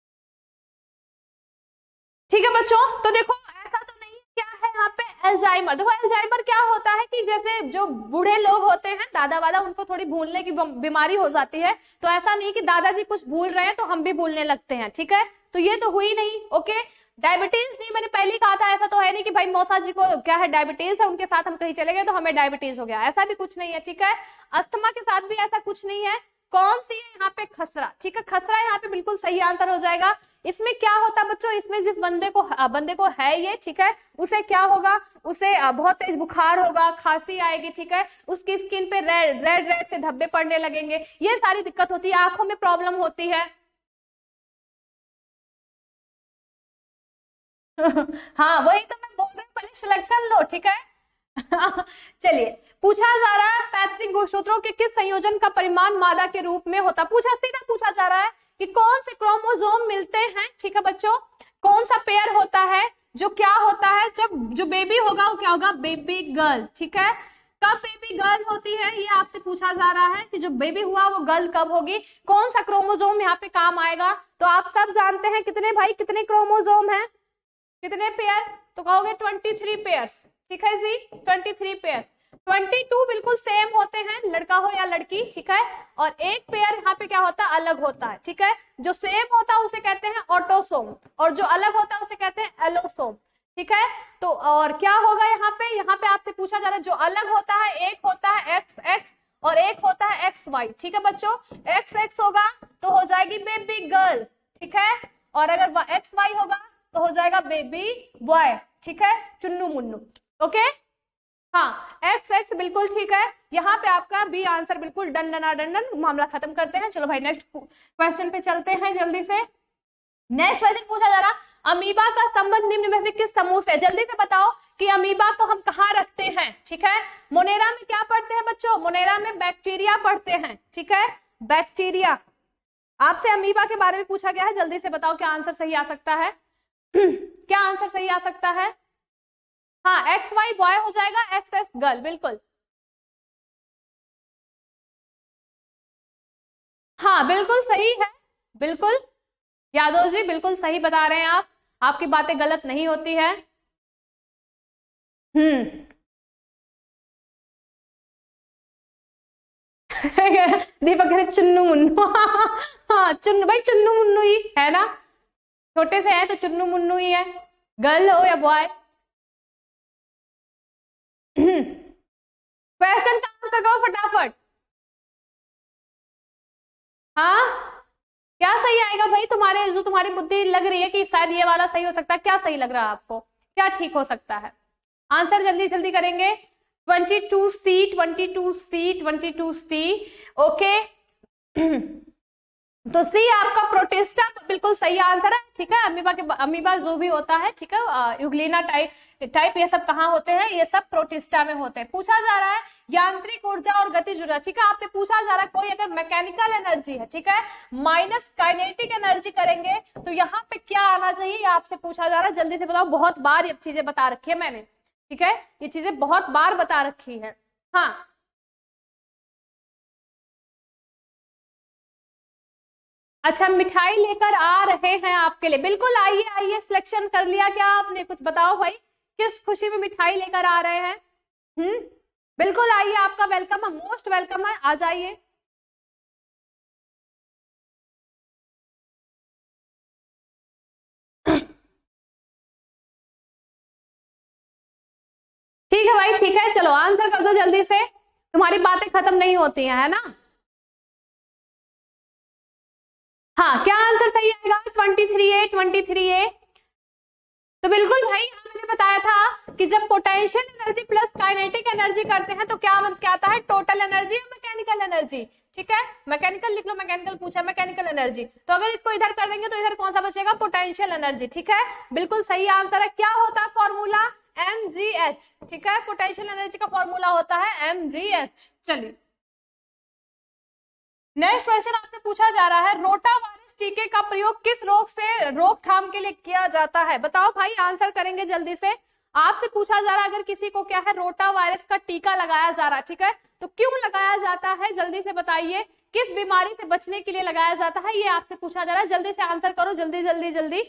ठीक है बच्चों। तो देखो ऐसा तो नहीं, क्या है यहाँ पे अल्जाइमर। देखो अल्जाइमर क्या होता है कि जैसे जो बूढ़े लोग होते हैं, दादा वादा, उनको थोड़ी भूलने की बीमारी हो जाती है। तो ऐसा नहीं कि दादाजी कुछ भूल रहे हैं तो हम भी भूलने लगते हैं, ठीक है। तो ये तो हुई नहीं। ओके, डायबिटीज नहीं, मैंने पहले ही कहा था, ऐसा तो है नहीं कि भाई मौसा जी को क्या है डायबिटीज है, उनके साथ हम कहीं चले गए तो हमें डायबिटीज हो गया, ऐसा भी कुछ नहीं है। ठीक है, अस्थमा के साथ भी ऐसा कुछ नहीं है। कौन सी है यहाँ पे? खसरा। ठीक है, खसरा यहाँ पे बिल्कुल सही आंसर हो जाएगा। इसमें क्या होता है बच्चों, इसमें जिस बंदे को बंदे को है ये, ठीक है, उसे क्या होगा, उसे बहुत तेज बुखार होगा, खांसी आएगी, ठीक है, उसकी स्किन पे रेड रेड रेड से धब्बे पड़ने लगेंगे, ये सारी दिक्कत होती है, आंखों में प्रॉब्लम होती है। हाँ वही तो मैं बोल रही हूँ, पहले सिलेक्शन लो। ठीक है चलिए, पूछा जा रहा है पैतृक गुणसूत्रों के किस संयोजन का परिमाण मादा के रूप में होता, पूछा सीधा पूछा जा रहा है कि कौन से क्रोमोसोम मिलते हैं। ठीक है बच्चों, कौन सा पेयर होता है जो क्या होता है, जब जो बेबी होगा वो क्या होगा, बेबी गर्ल। ठीक है, कब बेबी गर्ल होती है ये आपसे पूछा जा रहा है कि जो बेबी हुआ वो गर्ल कब होगी, कौन सा क्रोमोसोम यहाँ पे काम आएगा। तो आप सब जानते हैं कितने भाई, कितने क्रोमोसोम है, कितने पेयर, तो कहोगे ट्वेंटी थ्री पेयर। ठीक है जी, twenty three pair. Twenty two बिल्कुल सेम होते हैं, लड़का हो या लड़की। ठीक है, और एक पेयर यहाँ पे क्या होता है, अलग होता है। ठीक है, जो सेम होता है उसे कहते हैं ऑटोसोम, और जो अलग होता है उसे कहते हैं एलोसोम। ठीक है, तो और क्या होगा यहाँ पे, यहाँ पे आपसे पूछा जा रहा है जो अलग होता है, एक होता है एक्स एक्स और एक होता है एक्स वाई। ठीक है बच्चों, एक्स एक्स होगा तो हो जाएगी बेबी गर्ल। ठीक है, और अगर एक्स वाई होगा तो हो जाएगा बेबी बॉय। ठीक है, चुन्नू मुन्नू। ओके, हाँ एक्स एक्स बिल्कुल ठीक है, यहाँ पे आपका बी आंसर बिल्कुल डन डना डन डन, मामला खत्म करते हैं। चलो भाई नेक्स्ट क्वेश्चन पे चलते हैं जल्दी से। नेक्स्ट क्वेश्चन पूछा जा रहा, अमीबा का संबंध निम्न में से किस समूह से, जल्दी से बताओ कि अमीबा को हम कहाँ रखते हैं। ठीक है, मोनेरा में क्या पढ़ते हैं बच्चों, मोनेरा में बैक्टीरिया पढ़ते हैं। ठीक है, बैक्टीरिया। आपसे अमीबा के बारे में पूछा गया है, जल्दी से बताओ क्या आंसर सही आ सकता है क्या आंसर सही आ सकता है। हाँ, एक्स वाई बॉय हो जाएगा, एक्स एस गर्ल, बिल्कुल। हाँ बिल्कुल सही है, बिल्कुल यादव जी बिल्कुल सही बता रहे हैं आप, आपकी बातें गलत नहीं होती है। हम्म दीपक कह रहे चुन्नू मुन्नू हाँ चुन्नू भाई, चुन्नू मुन्नू ही है ना, छोटे से है तो चुन्नू मुन्नू ही है, गर्ल हो या बॉय। क्वेश्चन का आंसर करो फटाफट। हाँ क्या सही आएगा भाई, तुम्हारे जो तुम्हारी बुद्धि लग रही है कि शायद ये वाला सही हो सकता है, क्या सही लग रहा है आपको, क्या ठीक हो सकता है, आंसर जल्दी जल्दी करेंगे। Twenty two C, twenty two C, twenty two C. Okay तो सी आपका प्रोटिस्टा तो बिल्कुल सही आंसर है। ठीक है, अमीबा के अमीबा जो भी होता है, ठीक है, यूग्लिना टाइप टाइप ये सब कहाँ होते हैं, ये सब प्रोटिस्टा में होते हैं। पूछा जा रहा है यांत्रिक ऊर्जा और गतिज ऊर्जा। ठीक है, आपसे पूछा जा रहा है कोई अगर मैकेनिकल एनर्जी है, ठीक है, माइनस काइनेटिक एनर्जी करेंगे तो यहाँ पे क्या आना चाहिए, ये आपसे पूछा जा रहा है, जल्दी से बताओ। बहुत बार ये चीजें बता रखी है मैंने, ठीक है, ये चीजें बहुत बार बता रखी है। हाँ अच्छा, मिठाई लेकर आ रहे हैं आपके लिए, बिल्कुल आइए आइए, सिलेक्शन कर लिया क्या आपने, कुछ बताओ भाई, किस खुशी में मिठाई लेकर आ रहे हैं। हम्म बिल्कुल आइए, आपका वेलकम है, मोस्ट वेलकम है, आ जाइए। ठीक है भाई, ठीक है, चलो आंसर कर दो जल्दी से, तुम्हारी बातें खत्म नहीं होती हैं, है ना। हाँ क्या आंसर सही आएगा, twenty three A, twenty three A. तो बिल्कुल भाई, हमने बताया था कि जब potential energy plus kinetic energy करते हैं तो क्या क्या आता है, टोटल एनर्जी और मैकेनिकल एनर्जी। ठीक है, मैकेनिकल लिख लो, मैकेनिकल पूछा, मैकेनिकल एनर्जी, तो अगर इसको इधर कर देंगे तो इधर कौन सा बचेगा, पोटेंशियल एनर्जी। ठीक है, बिल्कुल सही आंसर है। क्या होता है फॉर्मूला, एम जी एच। ठीक है, पोटेंशियल एनर्जी का फॉर्मूला होता है एम जी एच। चलिए नेक्स्ट क्वेश्चन आपसे पूछा जा रहा है, रोटा वायरस टीके का प्रयोग किस रोग से रोकथाम के लिए किया जाता है, बताओ भाई, आंसर करेंगे जल्दी से। आपसे पूछा जा रहा है अगर किसी को क्या है, रोटा वायरस का टीका लगाया जा रहा है, ठीक है, तो क्यों लगाया जाता है, जल्दी से बताइए, किस बीमारी से बचने के लिए लगाया जाता है, ये आपसे पूछा जा रहा है, जल्दी से आंसर करो, जल्दी जल्दी जल्दी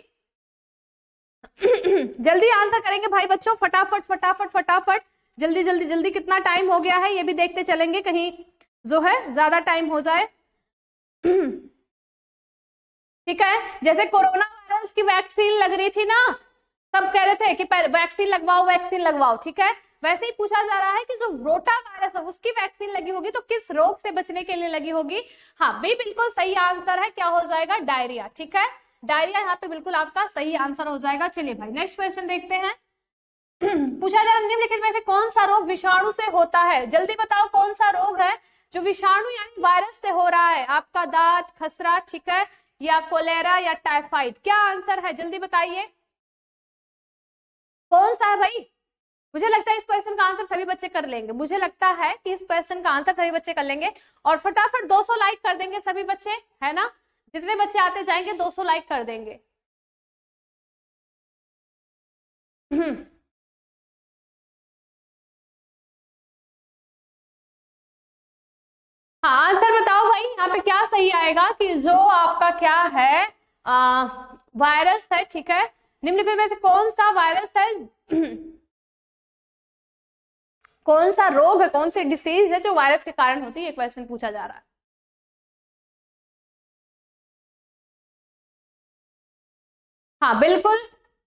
जल्दी आंसर करेंगे भाई बच्चों, फटाफट फटाफट फटाफट, जल्दी जल्दी जल्दी, कितना टाइम हो गया है ये भी देखते चलेंगे, कहीं जो है ज्यादा टाइम हो जाए। ठीक है, जैसे कोरोना वायरस उसकी वैक्सीन लग रही थी ना, सब कह रहे थे कि वैक्सीन लगवाओ वैक्सीन लगवाओ, ठीक है। वैसे ही पूछा जा रहा है कि जो रोटा वायरस है उसकी वैक्सीन लगी होगी तो किस रोग से बचने के लिए लगी होगी। हाँ बी बिल्कुल सही आंसर है, क्या हो जाएगा, डायरिया, ठीक है। डायरिया यहाँ पे बिल्कुल आपका सही आंसर हो जाएगा। चलिए भाई नेक्स्ट क्वेश्चन देखते हैं। पूछा जा रहा है निम्नलिखित में से कौन सा रोग विषाणु से होता है, जल्दी बताओ कौन सा रोग है जो विषाणु यानी वायरस से हो रहा है। आपका दांत, खसरा, ठीक है, या कोलेरा या टाइफाइड, क्या आंसर है जल्दी बताइए कौन सा है भाई। मुझे लगता है इस क्वेश्चन का आंसर सभी बच्चे कर लेंगे, मुझे लगता है कि इस क्वेश्चन का आंसर सभी बच्चे कर लेंगे और फटाफट दो सौ लाइक कर देंगे सभी बच्चे, है ना। जितने बच्चे आते जाएंगे दो सौ लाइक कर देंगे। हाँ आंसर बताओ भाई, यहाँ पे क्या सही आएगा कि जो आपका क्या है आ, वायरस है, ठीक है। निम्नलिखित में से कौन सा वायरस है कौन सा रोग है, कौन सी डिसीज है जो वायरस के कारण होती है, ये क्वेश्चन पूछा जा रहा है। हाँ बिल्कुल,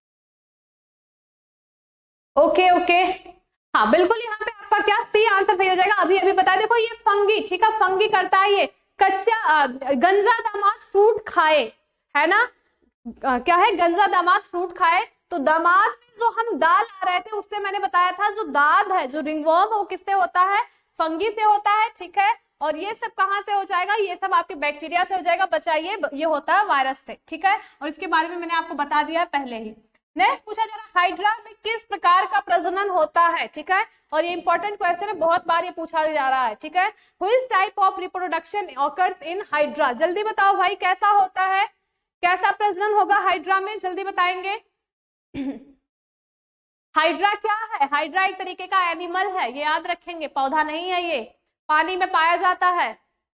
ओके ओके, हाँ बिल्कुल, यहाँ पे आपका क्या सी आंसर सही हो जाएगा। अभी अभी बता देखो ये फंगी, ठीक है, फंगी करता है ये। कच्चा आ, गंजा दामाद फ्रूट खाए, है ना, आ, क्या है, गंजा दामाद फ्रूट खाए। तो दामाद में जो हम दाल आ रहे थे उससे मैंने बताया था जो दाद है, जो रिंगवर्म वो किससे होता है, फंगी से होता है, ठीक है। और ये सब कहाँ से हो जाएगा, ये सब आपके बैक्टीरिया से हो जाएगा, बचाइए, ये होता है वायरस से, ठीक है। और इसके बारे में मैंने आपको बता दिया है पहले ही। नेक्स्ट पूछा जा रहा है हाइड्रा में किस प्रकार का प्रजनन होता है, ठीक है। और ये इंपॉर्टेंट क्वेश्चन है, बहुत बार ये पूछा जा रहा है, ठीक है। Which type of reproduction occurs in hydra, जल्दी बताओ भाई कैसा होता है, कैसा प्रजनन होगा हाइड्रा में, जल्दी बताएंगे। हाइड्रा क्या है, हाइड्रा एक तरीके का एनिमल है, ये याद रखेंगे, पौधा नहीं है, ये पानी में पाया जाता है।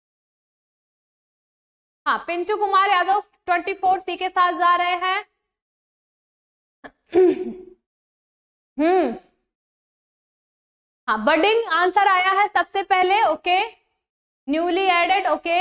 हाँ Pintu Kumar Yadav twenty four C के साथ जा रहे हैं। हम्म, हाँ बडिंग आंसर आया है सबसे पहले, okay. Newly added, okay.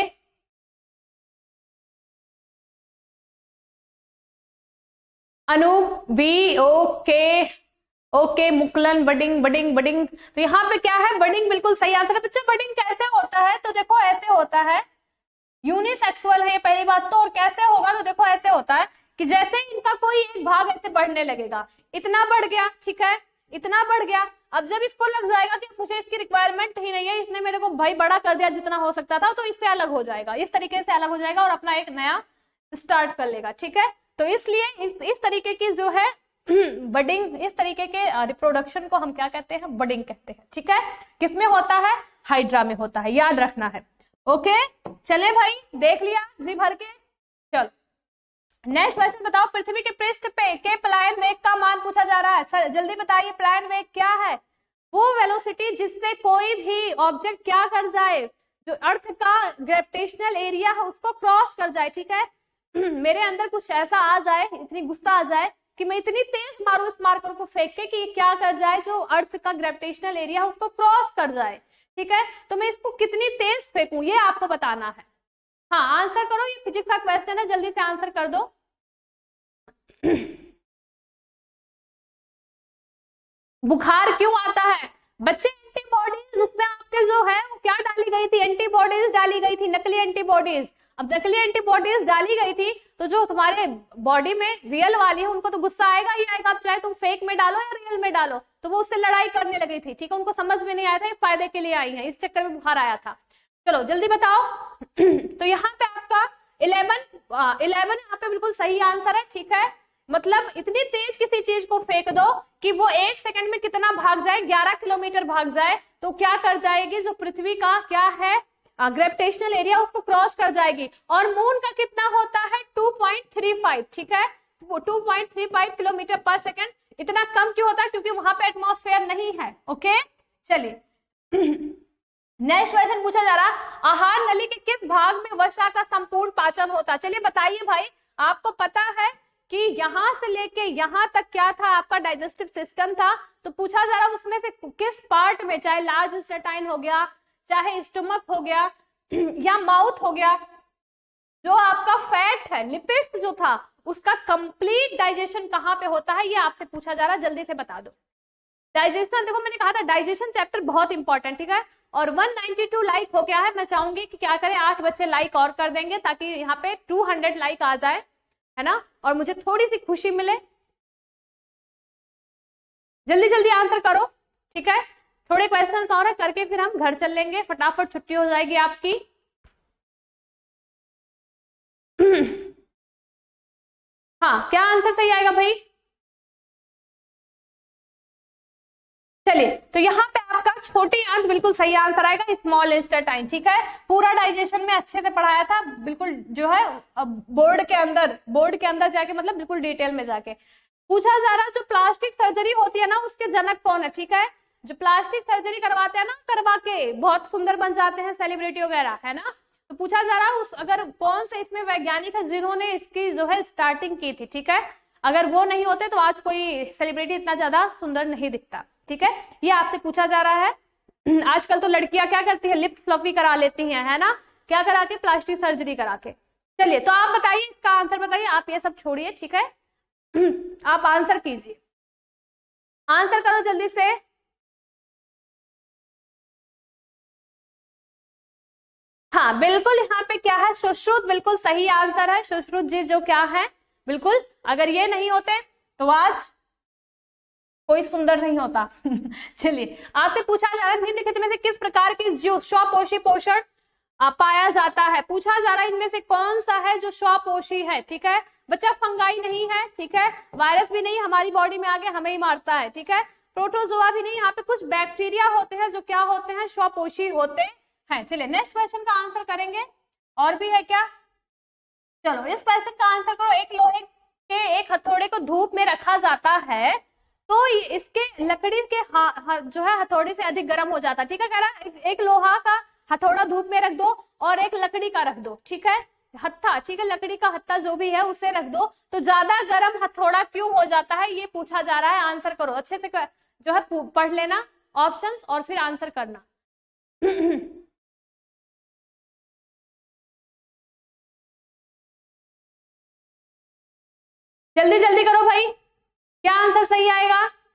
Anu B, okay okay. मुकलन, बडिंग बडिंग बडिंग, तो यहाँ पे क्या है, बडिंग बिल्कुल सही आंसर है बच्चा। बडिंग कैसे होता है, तो देखो ऐसे होता है, यूनिसेक्सुअल है ये पहली बात तो। और कैसे होगा, तो देखो ऐसे होता है कि जैसे ही इनका कोई एक भाग ऐसे बढ़ने लगेगा, इतना बढ़ गया, ठीक है, इतना बढ़ गया। अब जब इसको लग जाएगा कि मुझे इसकी रिक्वायरमेंट ही नहीं है, इसने मेरे को भाई बड़ा कर दिया जितना हो सकता था, तो इससे अलग हो जाएगा, इस तरीके से अलग हो जाएगा और अपना एक नया स्टार्ट कर लेगा, ठीक है। तो इसलिए इस इस तरीके की जो है बडिंग, इस तरीके के रिप्रोडक्शन को हम क्या कहते हैं, बडिंग कहते हैं, ठीक है। किसमें होता है, हाइड्रा में होता है, याद रखना है, ओके। चले भाई, देख लिया जी भर के, चलो नेक्स्ट क्वेश्चन बताओ। पृथ्वी के पृष्ठ पे के पलायन वेग का मान पूछा जा रहा है, सर जल्दी बताइए पलायन वेग क्या है। वो वेलोसिटी जिससे कोई भी ऑब्जेक्ट क्या कर जाए, जो अर्थ का ग्रेविटेशनल एरिया है उसको क्रॉस कर जाए, ठीक है। मेरे अंदर कुछ ऐसा आ जाए, इतनी गुस्सा आ जाए कि मैं इतनी तेज मारू इस मार्कर को फेंक के कि क्या कर जाए, जो अर्थ का ग्रेविटेशनल एरिया है उसको क्रॉस कर जाए, ठीक है। तो मैं इसको कितनी तेज फेंकूं ये आपको बताना है। हाँ आंसर करो, ये फिजिक्स का क्वेश्चन है, जल्दी से आंसर कर दो। बुखार क्यों आता है बच्चे, एंटीबॉडीज उसमें आपके जो है वो क्या डाली गई थी, एंटीबॉडीज डाली गई थी, नकली एंटीबॉडीज। अब नकली एंटीबॉडीज डाली गई थी तो जो तुम्हारे बॉडी में रियल वाली है उनको तो गुस्सा आएगा ही आएगा, अब चाहे तुम फेक में डालो या रियल में डालो, तो वो उससे लड़ाई करने लगी थी, ठीक है। उनको समझ में नहीं आया था ये फायदे के लिए आई है, इस चक्कर में बुखार आया था। चलो जल्दी बताओ। तो यहाँ पे आपका इलेवन इलेवन यहाँ पे बिल्कुल सही आंसर है, ठीक है। मतलब इतनी तेज किसी चीज को फेंक दो कि वो एक सेकंड में कितना भाग जाए, ग्यारह किलोमीटर भाग जाए, तो क्या कर जाएगी, जो पृथ्वी का क्या है ग्रेविटेशनल एरिया उसको क्रॉस कर जाएगी। और मून का कितना होता है, टू पॉइंट थ्री फाइव, ठीक है, two point three five kilometre per second. इतना कम क्यों होता है, क्योंकि वहां पे एटमॉस्फेयर नहीं है, ओके। चलिए नेक्स्ट क्वेश्चन पूछा जा रहा, आहार नली के किस भाग में वसा का संपूर्ण पाचन होता है। चलिए बताइए भाई, आपको पता है कि यहां से लेके यहां तक क्या था, आपका डाइजेस्टिव सिस्टम था। तो पूछा जा रहा उसमें से किस पार्ट में, चाहे लार्ज इंटेस्टाइन हो गया, चाहे स्टमक हो गया या माउथ हो गया, जो आपका फैट है, लिपिड्स जो था, उसका कंप्लीट डाइजेशन कहाँ पे होता है, ये आपसे पूछा जा रहा है, जल्दी से बता दो। डाइजेशन, देखो मैंने कहा था डाइजेशन चैप्टर बहुत इंपॉर्टेंट, ठीक है। और एक सौ बानवे लाइक हो गया है, मैं चाहूंगी कि क्या करें, आठ बच्चे लाइक और कर देंगे ताकि यहाँ पे दो सौ लाइक आ जाए, है ना, और मुझे थोड़ी सी खुशी मिले। जल्दी जल्दी आंसर करो, ठीक है। थोड़े क्वेश्चंस और है, करके फिर हम घर चल लेंगे, फटाफट छुट्टी हो जाएगी आपकी। हाँ, क्या आंसर सही आएगा भाई? चलिए, तो यहाँ पे आपका छोटी आंत बिल्कुल सही आंसर आएगा, स्मॉल इंटेस्टाइन, ठीक है। पूरा डाइजेशन में अच्छे से पढ़ाया था, बिल्कुल जो है बोर्ड के अंदर, बोर्ड के अंदर जाके, मतलब बिल्कुल डिटेल में जाके पूछा जा रहा है। जो प्लास्टिक सर्जरी होती है ना, उसके जनक कौन है, ठीक है। जो प्लास्टिक सर्जरी करवाते हैं ना, करवा के बहुत सुंदर बन जाते हैं सेलिब्रिटी वगैरह, है ना, तो पूछा जा रहा है उस अगर कौन से इसमें वैज्ञानिक है जिन्होंने इसकी जो है स्टार्टिंग की थी, ठीक है। अगर वो नहीं होते तो आज कोई सेलिब्रिटी इतना ज्यादा सुंदर नहीं दिखता, ठीक है। ये आपसे पूछा जा रहा है। आजकल तो लड़कियां क्या करती है, लिप फ्लफी करा लेती हैं, है ना, क्या करा के, प्लास्टिक सर्जरी करा के। चलिए, तो आप बताइए, इसका आंसर बताइए, आप ये सब छोड़िए, ठीक है। आप आंसर कीजिए, आंसर करो जल्दी से। हाँ बिल्कुल, यहाँ पे क्या है, सुश्रुत बिल्कुल सही आंसर है। सुश्रुत जी जो क्या है, बिल्कुल, अगर ये नहीं होते तो आज कोई सुंदर नहीं होता। चलिए, आपसे पूछा जा रहा है निम्नलिखित में से किस प्रकार की जीव स्वपोषी पोषण पाया जाता है। पूछा जा रहा है इनमें से कौन सा है जो स्वपोषी है, ठीक है। बच्चा फंगाई नहीं है, ठीक है, वायरस भी नहीं, हमारी बॉडी में आगे हमें ही मारता है, ठीक है, प्रोटोजोआ भी नहीं, यहाँ पे कुछ बैक्टीरिया होते हैं जो क्या होते हैं, स्वपोषी होते हैं। चलिए, नेक्स्ट क्वेश्चन का आंसर करेंगे। और भी है क्या? चलो, इस क्वेश्चन का आंसर करो। एक लोहे के एक हथौड़े को धूप में रखा जाता है तो इसके लकड़ी के हा, हा, जो है हथौड़े से अधिक गर्म हो जाता है, ठीक है। कह रहा है एक लोहा का हथौड़ा धूप में रख दो और एक लकड़ी का रख दो, ठीक है, हत्था, ठीक है, लकड़ी का हत्था जो भी है उसे रख दो, तो ज्यादा गर्म हथौड़ा क्यों हो जाता है, ये पूछा जा रहा है। आंसर करो अच्छे से, जो है पढ़ लेना ऑप्शंस और फिर आंसर करना। जल्दी जल्दी करो भाई, क्या आंसर सही आएगा?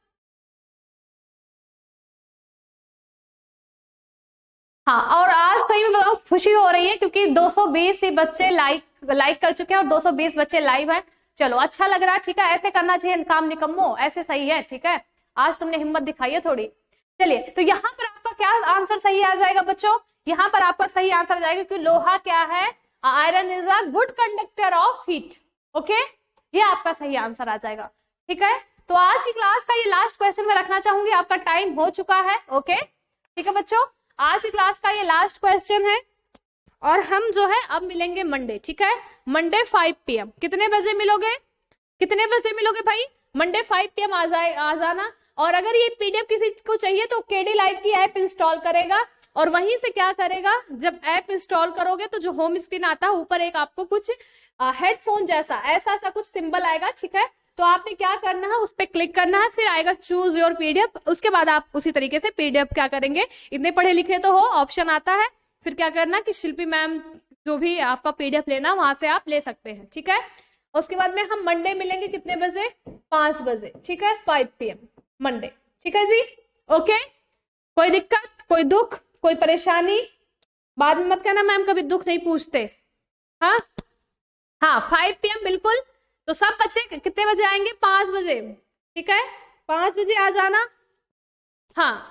हाँ, और आज सही में बताओ खुशी हो रही है क्योंकि दो सौ बीस ही बच्चे लाइक लाइक कर चुके हैं और दो सौ बीस बच्चे लाइव हैं। चलो, अच्छा लग रहा है, ठीक है, ऐसे करना चाहिए काम निकम्मो, ऐसे सही है, ठीक है, आज तुमने हिम्मत दिखाई है थोड़ी। चलिए, तो यहाँ पर आपका क्या आंसर सही आ जाएगा बच्चों? यहाँ पर आपका सही आंसर आ जाएगा क्योंकि लोहा क्या है, iron is a good conductor of heat, okay, ये आपका सही आंसर आ जाएगा, ठीक है। तो आज की क्लास का ये लास्ट क्वेश्चन मैं रखना चाहूंगी, आपका टाइम हो चुका है, ओके, ठीक है बच्चों, आज की क्लास का ये लास्ट क्वेश्चन है और हम जो है अब मिलेंगे मंडे, ठीक है, मंडे फाइव पी एम। कितने बजे मिलोगे, कितने बजे मिलोगे भाई? मंडे फाइव पी एम आ जाए आ जाना। और अगर ये पीडीएफ किसी को चाहिए तो केडी लाइव की ऐप इंस्टॉल करेगा और वहीं से क्या करेगा, जब ऐप इंस्टॉल करोगे तो जो होम स्क्रीन आता है ऊपर एक आपको कुछ हेडफोन जैसा ऐसा ऐसा कुछ सिंबल आएगा, ठीक है, तो आपने क्या करना है, उस पर क्लिक करना है, फिर आएगा चूज योर पीडीएफ, उसके बाद आप उसी तरीके से पीडीएफ क्या करेंगे, इतने पढ़े लिखे तो हो, ऑप्शन आता है, फिर क्या करना कि शिल्पी मैम जो भी आपका पीडीएफ लेना वहां से आप ले सकते हैं, ठीक है। उसके बाद में हम मंडे मिलेंगे कितने बजे? पांच बजे, ठीक है, फाइव पी एम मंडे, ठीक है जी, ओके। कोई दिक्कत, कोई दुख, कोई परेशानी? बाद में मत कहना मैम कभी दुख नहीं पूछते। हाँ हाँ, फाइव पी एम बिल्कुल। तो सब बच्चे कितने बजे आएंगे? पांच बजे, ठीक है, पांच बजे आ जाना। हाँ,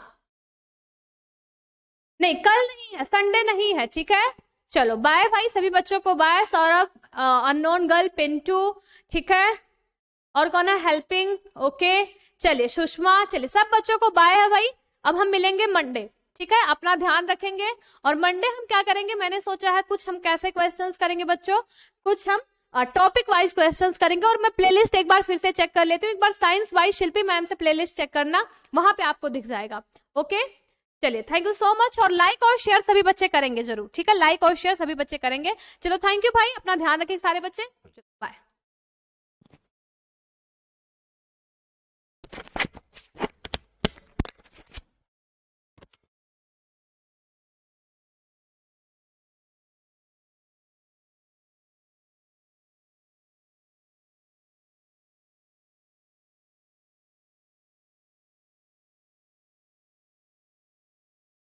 नहीं कल नहीं है, संडे नहीं है, ठीक है। चलो बाय भाई सभी बच्चों को, bye. Saurabh, unknown girl, Pintu, ठीक है, और कौन है, हेल्पिंग, ओके, चलिए सुषमा, चलिए सब बच्चों को बाय है भाई। अब हम मिलेंगे मंडे, ठीक है, अपना ध्यान रखेंगे। और मंडे हम क्या करेंगे, मैंने सोचा है कुछ हम कैसे क्वेश्चंस करेंगे बच्चों, कुछ हम टॉपिक वाइज क्वेश्चंस करेंगे। और मैं प्लेलिस्ट एक बार फिर से चेक कर लेती हूँ, एक बार साइंस वाइज शिल्पी मैम से प्लेलिस्ट चेक करना, वहां पे आपको दिख जाएगा, ओके। चलिए, थैंक यू सो मच। और लाइक और शेयर सभी बच्चे करेंगे जरूर, ठीक है, लाइक और शेयर सभी बच्चे करेंगे। चलो थैंक यू भाई, अपना ध्यान रखें सारे बच्चे।